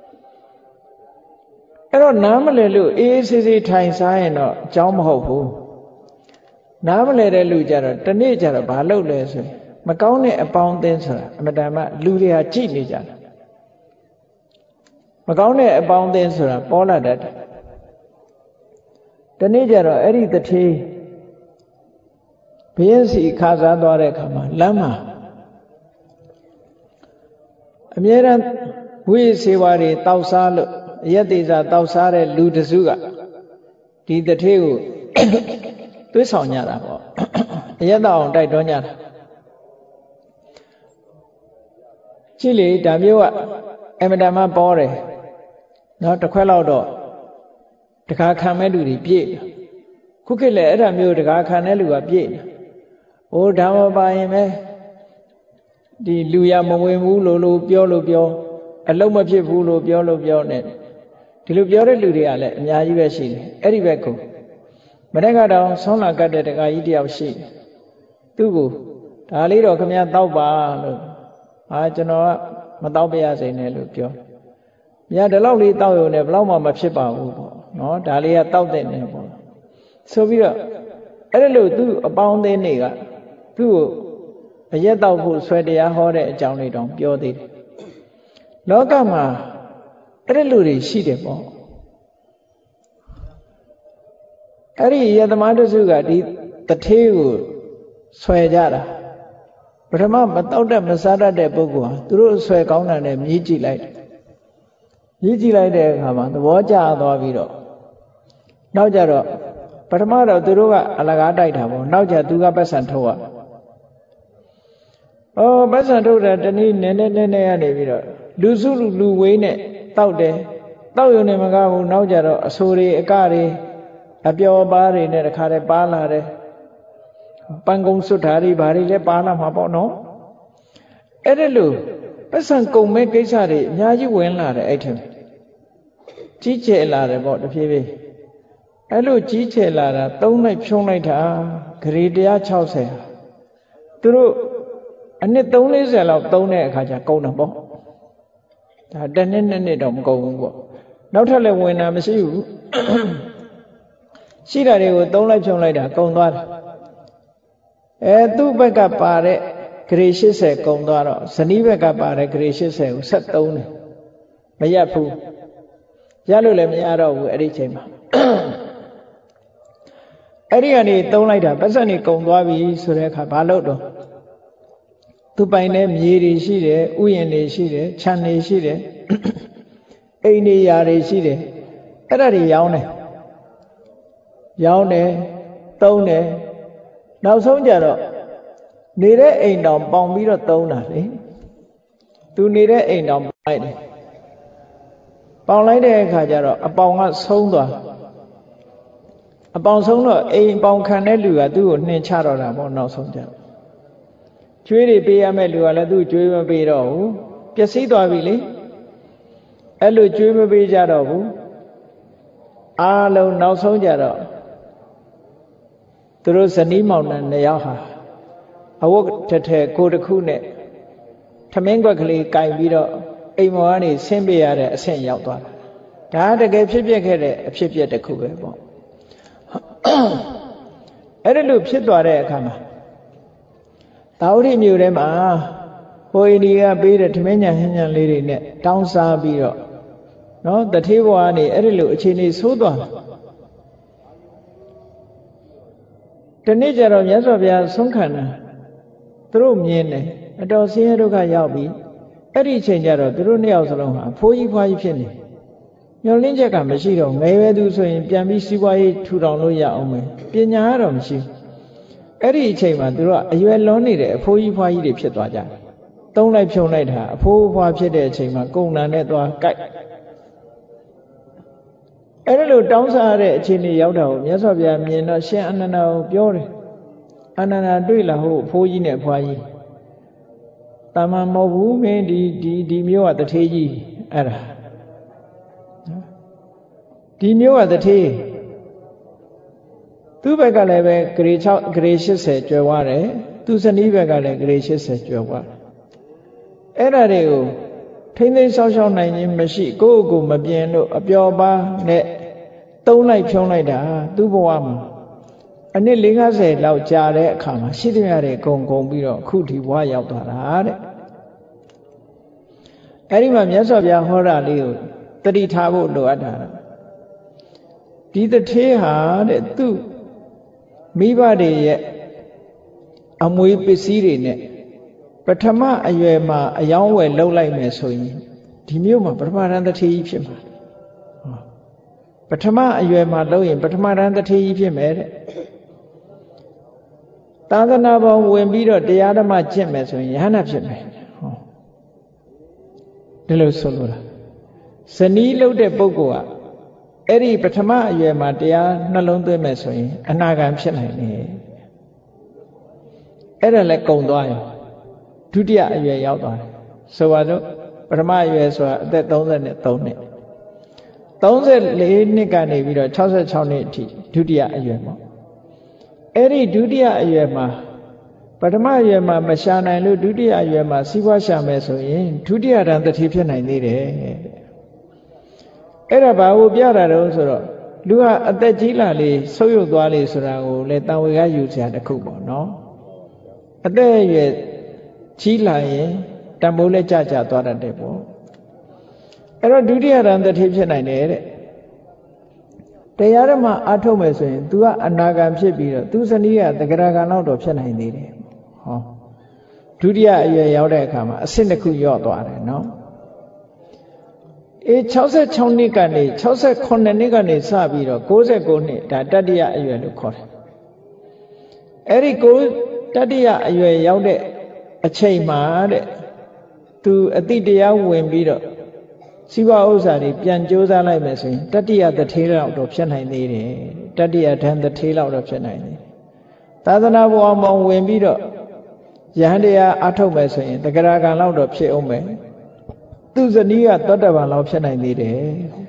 အဲ့တော့နားမလဲလို့အေးအေးဆေးဆေးထိုင်စားရင်တော့အကြောင်းမဟုတ်ဘူးနားမလဲတဲ့လူကြတော့တနေ့ကျတော့ဘာလုပ်လဲဆိုရင်မကောင်းတဲ့အပေါင်းအသင်းဆိုတာအမတန်မှလူတွေဟာကြည့်နေကြတယ်မကောင်းတဲ့အပေါင်းအသင်းဆိုတာပေါ်လာတတ်တယ်တနေ့ကျတော့အဲ့ဒီတထေးဘယင်းစီခါစားသွားတဲ့အခါမှာလမ်းမှာအမြဲတမ်းဝိစေဝါတွေတောက်စားလို့အယက်သေးစားတောက်စားတဲ့လူတစုကဒီတထေးကိုသွေးဆောင်ကြတာပေါ့အယက်တောက်အောင်တိုက်တွန်းကြတာကြည့်လေဒါမျိုးကအမတန်မှပေါ်တယ်နော်တစ်ခွက်လောက်တော့တခါခံမဲ့လူတွေပြည့်ခုခေတ်လည်းအဲ့ဒါမျိုးတခါခံတဲ့လူကပြည့်ဟိုဓမ္မပါရင်ပဲဒီလူရမဝင်ဘူးလို့လို့ပြောလို့ပြောအလုံးမဖြစ်ဘူးလို့ပြောလို့ပြောနေဒီလိုပြောတဲ့လူတွေကလည်းအများကြီးပဲရှိတယ်အဲ့ဒီဘက်ကိုမနေ့ကတော့ဆောင်းလာကတ်တဲ့တခါကြီးတယောက်ရှိတယ်သူ့ကိုဒါလေးတော့ခမရတောက်ပါလို့ဟာကျွန်တော်ကမတောက်ပြရစေနဲ့လို့ပြောမြတ်ဒီလောက်လေးတောက်ရုံနဲ့ဘယ်လောက်မှမဖြစ်ပါဘူးပေါ့နော်ဒါလေးကတောက်တဲ့နေပေါ့ဆိုပြီးတော့အဲ့ဒါလို့သူ့အပေါင်းအသင်းတွေကသူ့ကိုအရက်တောက်ဖို့ဆွဲတရားဟောတဲ့အကြောင်းလေးတောင်ပြောသေးတယ်လောကမှာအဲ့ဒါလူတွေရှိတယ်ပေါ့အဲ့ဒီယသမားတစုကဒီတထေးကိုဆွဲကြတာပထမမတောက်တဲ့မစားတတ်တဲ့ပုဂ္ဂိုလ်ဟာသူတို့ဆွဲကောင်းတာနဲ့မြည်ကြည့်လိုက်တယ်မြည်ကြည့်လိုက်တဲ့အခါမှာသဘောကျသွားပြီးတော့နောက်ကြတော့ပထမတော့သူတို့ကအလကားတိုက်တာပေါ့နောက်ကြသူကပတ်စံထုတ်ရအော်ပတ်စံထုတ်တာတနည်းနည်းနည်းနည်းနည်းရနေပြီးတော့လူစုလူလူဝေးနဲ့တောက်တယ်တောက်ရုံနဲ့မကားဘူးနောက်ကြတော့အဆိုတွေအကတွေအပျော်ပါးတွေနဲ့တခါတည်းပါလာတယ်ပန်းကုံစွတ်ဓာရီဘာတွေလဲပါလာမှာပေါ့နော်အဲ့ဒါလို့ပတ်စံကုန်မဲ့ကိစ္စတွေအများကြီးဝင်လာတယ်အဲ့ထင်ကြီးကျယ်လာတယ်ပေါ့တဖြည်းဖြည်းအဲ့လိုကြီးကျယ်လာတာသုံးလိုက်ဖြုံးလိုက်တာဂရေone sixtyဟာသူတို့အနှစ်three fortyလောက်သုံးတဲ့အခါကျကုန်တာပေါ့ဒါတစ်နှစ်နှစ်နှစ်တော့မကုန်ဘူးပေါ့နောက်ထပ်လည်းဝင်တာမရှိဘူးရှိတာတွေကိုသုံးလိုက်ဖြုံးလိုက်တာကုန်သွားတယ်အဲသူ့ဘက်ကပါတဲ့ဂရေeightyကုန်သွားတော့ဇနီးဘက်ကပါတဲ့ဂရေeightyကိုဆက်သုံးတယ်မရဘူးရလို့လည်းမရတော့ဘူးအဲ့ဒီချိန်မှာအဲ့ဒီကနေသုံးလိုက်တာပတ်စံနေကုန်သွားပြီဆိုတဲ့အခါဘာလို့တော့သူပိုင်တဲ့မြေတွေရှိတယ်ဥယျာဉ်တွေရှိတယ်ခြံတွေရှိတယ်အိမ်တွေယာတွေရှိတယ်အဲ့ဒါတွေရောင်းတယ်ရောင်းတယ်သုံးတယ်နောက်ဆုံးကြတော့နေတဲ့အိမ်တောင်ပေါင်ပြီးတော့သုံးတာလေသူနေတဲ့အိမ်တောင်ပေါင်လိုက်တယ်ပေါင်လိုက်တဲ့အခါကျတော့အပေါင်ကဆုံးသွားအပေါင်ဆုံးတော့အိမ်ပေါင်ခံတဲ့လူကသူ့ကိုနှင်ချတော့တာပေါ့နောက်ဆုံးကြကျွေးတွေပေးရမယ့်လူကလည်းသူ့ကျွေးမပေးတော့ဘူးပျက်စီးသွားပြီလေအဲ့လိုကျွေးမပေးကြတော့ဘူးအားလုံးနောက်ဆုံးကြတော့သူတို့ဇနီးမောင်နှံနှစ်ယောက်ဟာအဝတ်တစ်ထည်ကိုတစ်ခုနဲ့ထမင်းခွက်ကလေးကင်ပြီးတော့အိမ်မော်ကနေဆင်းပေးရတဲ့အဆင့်ရောက်သွားတာဒါတကယ်ဖြစ်ပျက်ခဲ့တဲ့အဖြစ်ပျက်တစ်ခုပဲပေါ့အဲ့ဒါလို့ဖြစ်သွားတဲ့အခါမှာတာဝတိမြို့ထဲမှာဟိုအိန္ဒိယပေးတဲ့ထမင်းညာဟင်းညာလေးတွေနဲ့တောင်းစားပြီးတော့နော်တထေးဘဝကနေအဲ့ဒီလိုအခြေအနေဆိုးသွားတနေ့ကျတော့မြတ်စွာဘုရားဆုံးခံတာသူတို့မြင်တယ်အတော်ဆင်းရဲဒုက္ခရောက်ပြီအဲ့ဒီအချိန်ကျတော့သူတို့နှစ်ယောက်စလုံးဟာအဖိုးကြီးဖွားကြီးဖြစ်နေညှော်လင်းချက်ကမရှိတော့ငယ်ရွယ်သူဆိုရင်ပြန်ပြီးစီးပွားရေးထူထောင်လို့ရအောင်မယ်ပညာကတော့မရှိဘူးအဲ့ဒီအချိန်မှာသူတို့ကအရွယ်လွန်နေတဲ့အဖိုးကြီးဖွားကြီးတွေဖြစ်သွားကြတယ်သုံးလိုက်ဖြုံလိုက်တာအဖိုးဖွားဖြစ်တဲ့အချိန်မှာကုံနံနဲ့သွားကြိုက်အဲ့ဒါလို့တောင်းစားရတဲ့အခြေအနေရောက်တာကိုမြတ်စွာဘုရားမြင်တော့ရှင်အနန္ဒာကိုပြောတယ်အနန္ဒာတွေ့လာဟုတ်အဖိုးကြီးနဲ့ဖွားကြီးတာမန်မဟုတ်ဘူးမင်းဒီဒီဒီမျိုးကတထေးကြီးအဲ့ဒါဒီမျိုးကတထေးသူ့ဘက်ကလည်းပဲဂရေ၆ဂရေ၈၀ကျွယ်ဝတယ်သူဇနီးဘက်ကလည်းဂရေ၈၀ကျွယ်ဝတယ်အဲ့ဒါတွေကိုထိမ့်သိမ်းဆောက်ရှောက်နိုင်ခြင်းမရှိကိုယ့်ကိုယ်မပြင်းလို့အပျော်ပါနဲ့သုံးလိုက်ဖြုံးလိုက်တာသူ့ဘဝမှာအနည်း၄၅၀လောက်ကြာတဲ့အခါမှာရှိသမျှတွေအကုန်ကုန်ပြီးတော့အခုဒီဘဝရောက်သွားတာတဲ့အဲ့ဒီမှာမြတ်စွာဘုရားဟောတာလေးကိုတတိထားဖို့လိုအပ်တာဒီတထေးဟာတဲ့သူ့မိဘတွေရဲ့အမွေပစ္စည်းတွေနဲ့ပထမအရွယ်မှာအယောင်းဝယ်လှုပ်လိုက်မယ်ဆိုရင်ဒီမျိုးမှာပထမတန်းတထေးကြီးဖြစ်မှာပထမအရွယ်မှာလှုပ်ရင်ပထမတန်းတထေးကြီးဖြစ်မယ်တဲ့သာသနာပေါ်ဝင်ပြီးတော့တရားဓမ္မကျင့်မယ်ဆိုရင်ယဟန္တာဖြစ်မယ်ဟောဒီလိုဆိုလိုတာဇနီးလှုပ်တဲ့ပုဂ္ဂိုလ်ကအဲ့ဒီပထမအရွယ်မှာတရားနှလုံးသွင်းမယ်ဆိုရင်အနာဂံဖြစ်နိုင်တယ်အဲ့ဒါလည်းကုံသွားရောဒုတိယအရွယ်ရောက်သွားတယ်ဆိုပါတော့ပထမအရွယ်ဆိုတာအသက်၃၃နှစ်၃နှစ်၃၄နှစ်ကနေပြီးတော့၆၆နှစ်အထိဒုတိယအရွယ်ပေါ့အဲ့ဒီဒုတိယအရွယ်မှာပထမအရွယ်မှာမရှာနိုင်လို့ဒုတိယအရွယ်မှာစီးပွားရှာမယ်ဆိုရင်ဒုတိယတန်းတတိဖြစ်နိုင်သေးတယ်အဲ့ဒါဘာကိုပြတာတုံးဆိုတော့လူဟာအသက်ကြီးလာလေဆုပ်ယုပ်သွားလေဆိုတာကိုလည်းတန်ဝေကယူစရာတစ်ခုပေါ့နော်အသက်အရွယ်ကြီးလာရင်တန်ဖိုးလည်းကြကြသွားတတ်တယ်ပေါ့အဲ့တော့ဒုတိယတန်းတတိဖြစ်နိုင်တယ်တဲ့တရားဓမ္မအားထုတ်မယ်ဆိုရင် तू ကအနာဂံဖြစ်ပြီးတော့သူဇနီးကတဂရဂံလောက်တော့ဖြစ်နိုင်သေးတယ်ဟောဒုတိယအရွယ်ရောက်တဲ့အခါမှာအဆင့်တစ်ခုယော့သွားတယ်နော်အေး၆၆နှစ်ကနေ၆၈နှစ်ကနေစပြီးတော့၉၉နှစ်ဒါတတိယအရွယ်လို့ခေါ်တယ်အဲ့ဒီကိုတတိယအရွယ်ရောက်တဲ့အချိန်မှာတဲ့ तू အတိတရားဝင်ပြီးတော့စီးပွားဥစ္စာတွေပြန်ကြိုးစားလိုက်မယ်ဆိုရင်တတိယတထေးလောက်တော့ဖြစ်နိုင်သေးတယ်တတိယဓာန်တထေးလောက်တော့ဖြစ်နိုင်တယ်သာသနာ့ဘဝမှာဝင်ပြီးတော့ယဟန်တရားအထုတ်မယ်ဆိုရင်တဂရဂံလောက်တော့ဖြစ်အောင်မယ်သူဇနီးကသောတပန်လောက်ဖြစ်နိုင်သေးတယ်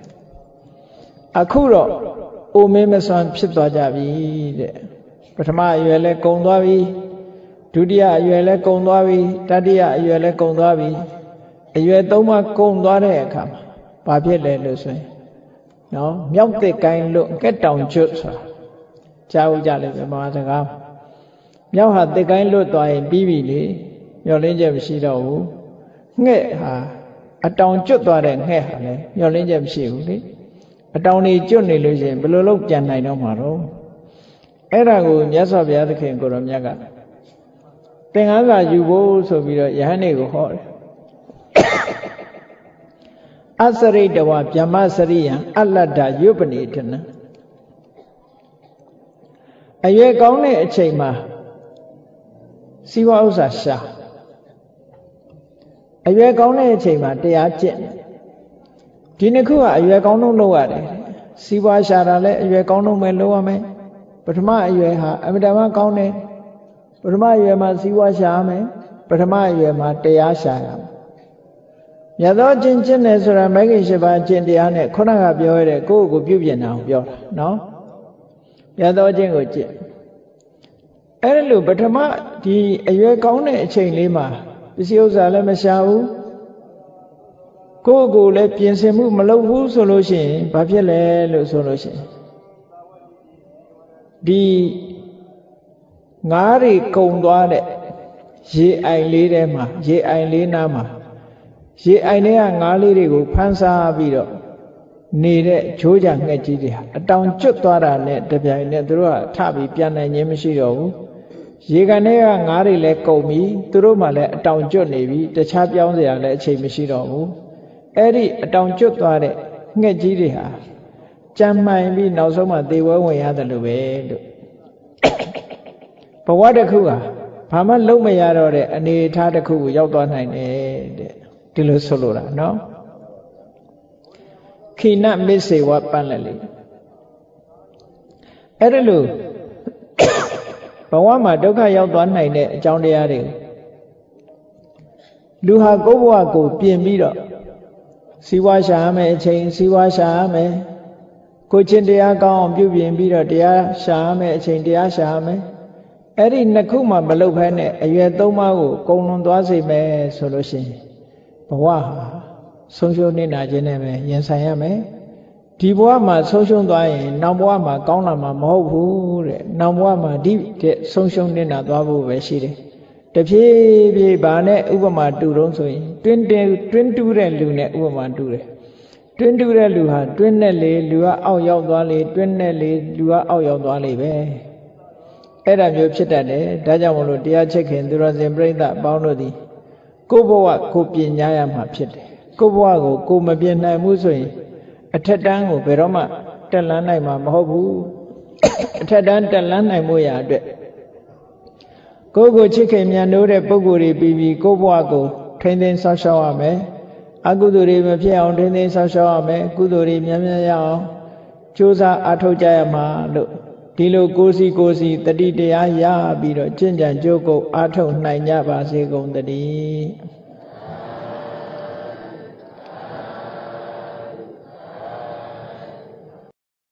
အခုတော့အိုမင်းမစွမ်းဖြစ်သွားကြပြီတဲ့ပထမအရွယ်လဲကုံသွားပြီဒုတိယအရွယ်လဲကုံသွားပြီတတိယအရွယ်လဲကုံသွားပြီအရွယ်သုံးပါးကုံသွားတဲ့အခါမှာဘာဖြစ်လဲလို့ဆိုရင်နော်မြောက်တဲ့ကိုင်းလို့ကက်တောင်ကျွတ်ဆိုတာကြားဦးကြလိမ့်မယ်မာစကားမြောက်ဟာတစ်ကိုင်းလွတ်သွားရင်ပြီးပြီလေမျောလင်းချက်မရှိတော့ဘူးငှက်ဟာအတောင်ကျွတ်သွားတဲ့ငှက်ဟာလည်းမျောလင်းချက်မရှိဘူးလေအတောင်တွေကျွတ်နေလို့ရှိရင်ဘယ်လိုလုပ်ပြန်နိုင်တော့မှာတော့အဲ့ဒါကိုမြတ်စွာဘုရားသခင်ကိုရောမြတ်ကသင်္ကန်းစာယူဖို့ဆိုပြီးတော့ယဟန်တွေကိုဟောတယ်အစရိတဝဗျမစရိယံအလတ္တယုပနိထနအရွယ်ကောင်းတဲ့အချိန်မှာစီဝါဥစ္စာရှာအရွယ်ကောင်းတဲ့အချိန်မှာတရားကျင့်ဒီနှစ်ခုကအရွယ်ကောင်းဆုံးလုပ်ရတယ်စီဝါရှာတာလည်းအရွယ်ကောင်းဆုံးပဲလုပ်ရမယ်ထမအရွယ်ဟာအမြဲတမ်းကောင်းတယ်ပထမအရွယ်မှာစီးပွားရှာမယ်ပထမအရွယ်မှာတရားရှာရမယ်မြတ်သောကျင့်ကျင့်တယ်ဆိုတာမဂ္ဂင်၈ပါးကျင့်တရားနဲ့ခုနကပြောရတဲ့ကိုယ့်ကိုပြုပြင်တာကိုပြောတာနော်မြတ်သောကျင့်ကိုကျင့်အဲ့ဒါလို့ပထမဒီအရွယ်ကောင်းတဲ့အချိန်လေးမှာပစ္စည်းဥစ္စာလည်းမရှာဘူးကိုယ့်ကိုယ်လည်းပြင်ဆင်မှုမလုပ်ဘူးဆိုလို့ရှိရင်ဘာဖြစ်လဲလို့ဆိုလို့ရှိရင်ဒီငါးတွေကုံသွားတဲ့ရေအိုင်လေးထဲမှာရေအိုင်လေးနားမှာရေအိုင်ထဲကငါးလေးတွေကိုဖမ်းစားပြီးတော့နေတဲ့ချိုးကြငှက်ကြီးတွေဟာအတောင်ကျွတ်သွားတာနဲ့တပြိုင်နက်သူတို့ကထပြီးပြန်နိုင်ခြင်းမရှိတော့ဘူးရေကန်ထဲကငါးတွေလည်းကုန်ပြီသူတို့မှလည်းအတောင်ကျွတ်နေပြီတခြားပြောင်းစရာလည်းအချိန်မရှိတော့ဘူးအဲ့ဒီအတောင်ကျွတ်သွားတဲ့ငှက်ကြီးတွေဟာကြမ်းမှန်ပြီးနောက်ဆုံးမှသေဝဲဝင်ရတယ်လို့ပဲလို့ဘဝတစ်ခုဟာဘာမှလုံးမရတော့တဲ့အနေအထားတစ်ခုကိုရောက်သွားနိုင်တယ်တဲ့ဒီလိုဆိုလိုတာနော်ခိနမစ္စေဝပန်းလက်လေးအဲ့ဒါလို့ဘဝမှာဒုက္ခရောက်သွားနိုင်တဲ့အကြောင်းတရားတွေလူဟာကိုယ့်ဘဝကိုပြင်ပြီးတော့စီးပွားရှာရမယ်အချိန်စီးပွားရှာရမယ်ကိုချင်းတရားကောင်းအောင်ပြုပြင်ပြီးတော့တရားရှာရမယ်အချိန်တရားရှာရမယ်အဲ့ဒီနှစ်ခုမှမလုပ်ဘဲနဲ့အရွယ်သုံးပါးကိုကုံလွန်သွားစေမယ်ဆိုလို့ရှိရင်ဘဝဟာဆုံးရှုံးနေတာခြင်းနဲ့ပဲရင်ဆိုင်ရမယ်ဒီဘဝမှာဆုံးရှုံးသွားရင်နောက်ဘဝမှာကောင်းလာမှာမဟုတ်ဘူးတဲ့နောက်ဘဝမှာဒီတဲ့ဆုံးရှုံးနေတာသွားဖို့ပဲရှိတယ်တဖြည်းဖြည်းဗာနဲ့ဥပမာတူတော့ဆိုရင်တွင်းတဲတွင်းတူးတဲ့လူနဲ့ဥပမာတူတယ်တွင်းတူးတဲ့လူဟာတွင်းနဲ့လေလူကအောက်ရောက်သွားလေတွင်းနဲ့လေလူကအောက်ရောက်သွားလေပဲအဲ့ဒါမျိုးဖြစ်တတ်တယ်ဒါကြောင့်မလို့တရားချက်ခင်သူတော်စင်ပြိဿပေါင်းတို့သည်ကိုယ့်ဘဝကိုပြင်ညာရမှာဖြစ်တယ်ကိုယ့်ဘဝကိုကိုမပြင်နိုင်ဘူးဆိုရင်အထက်တန်းကိုဘယ်တော့မှတက်လန်းနိုင်မှာမဟုတ်ဘူးအထက်တန်းတက်လန်းနိုင်မှုရာအတွက်ကိုယ့်ကိုချစ်ခင်မြတ်နိုးတဲ့ပုဂ္ဂိုလ်တွေပြီးပြီးကိုယ့်ဘဝကိုထိန်းသိမ်းဆောက်ရှောက်ရမယ်အကုသိုလ်တွေမဖြစ်အောင်ထိန်းသိမ်းဆောက်ရှောက်ရမယ်ကုသိုလ်တွေများများရအောင်ကြိုးစားအားထုတ်ကြရမှာလို့ဒီလိုကိုယ်စီကိုယ်စီတတိတရားရပြီးတော့ကျင့်ကြံကြိုးကုပ်အားထုတ်နိုင်ကြပါစေကုန်သတည်း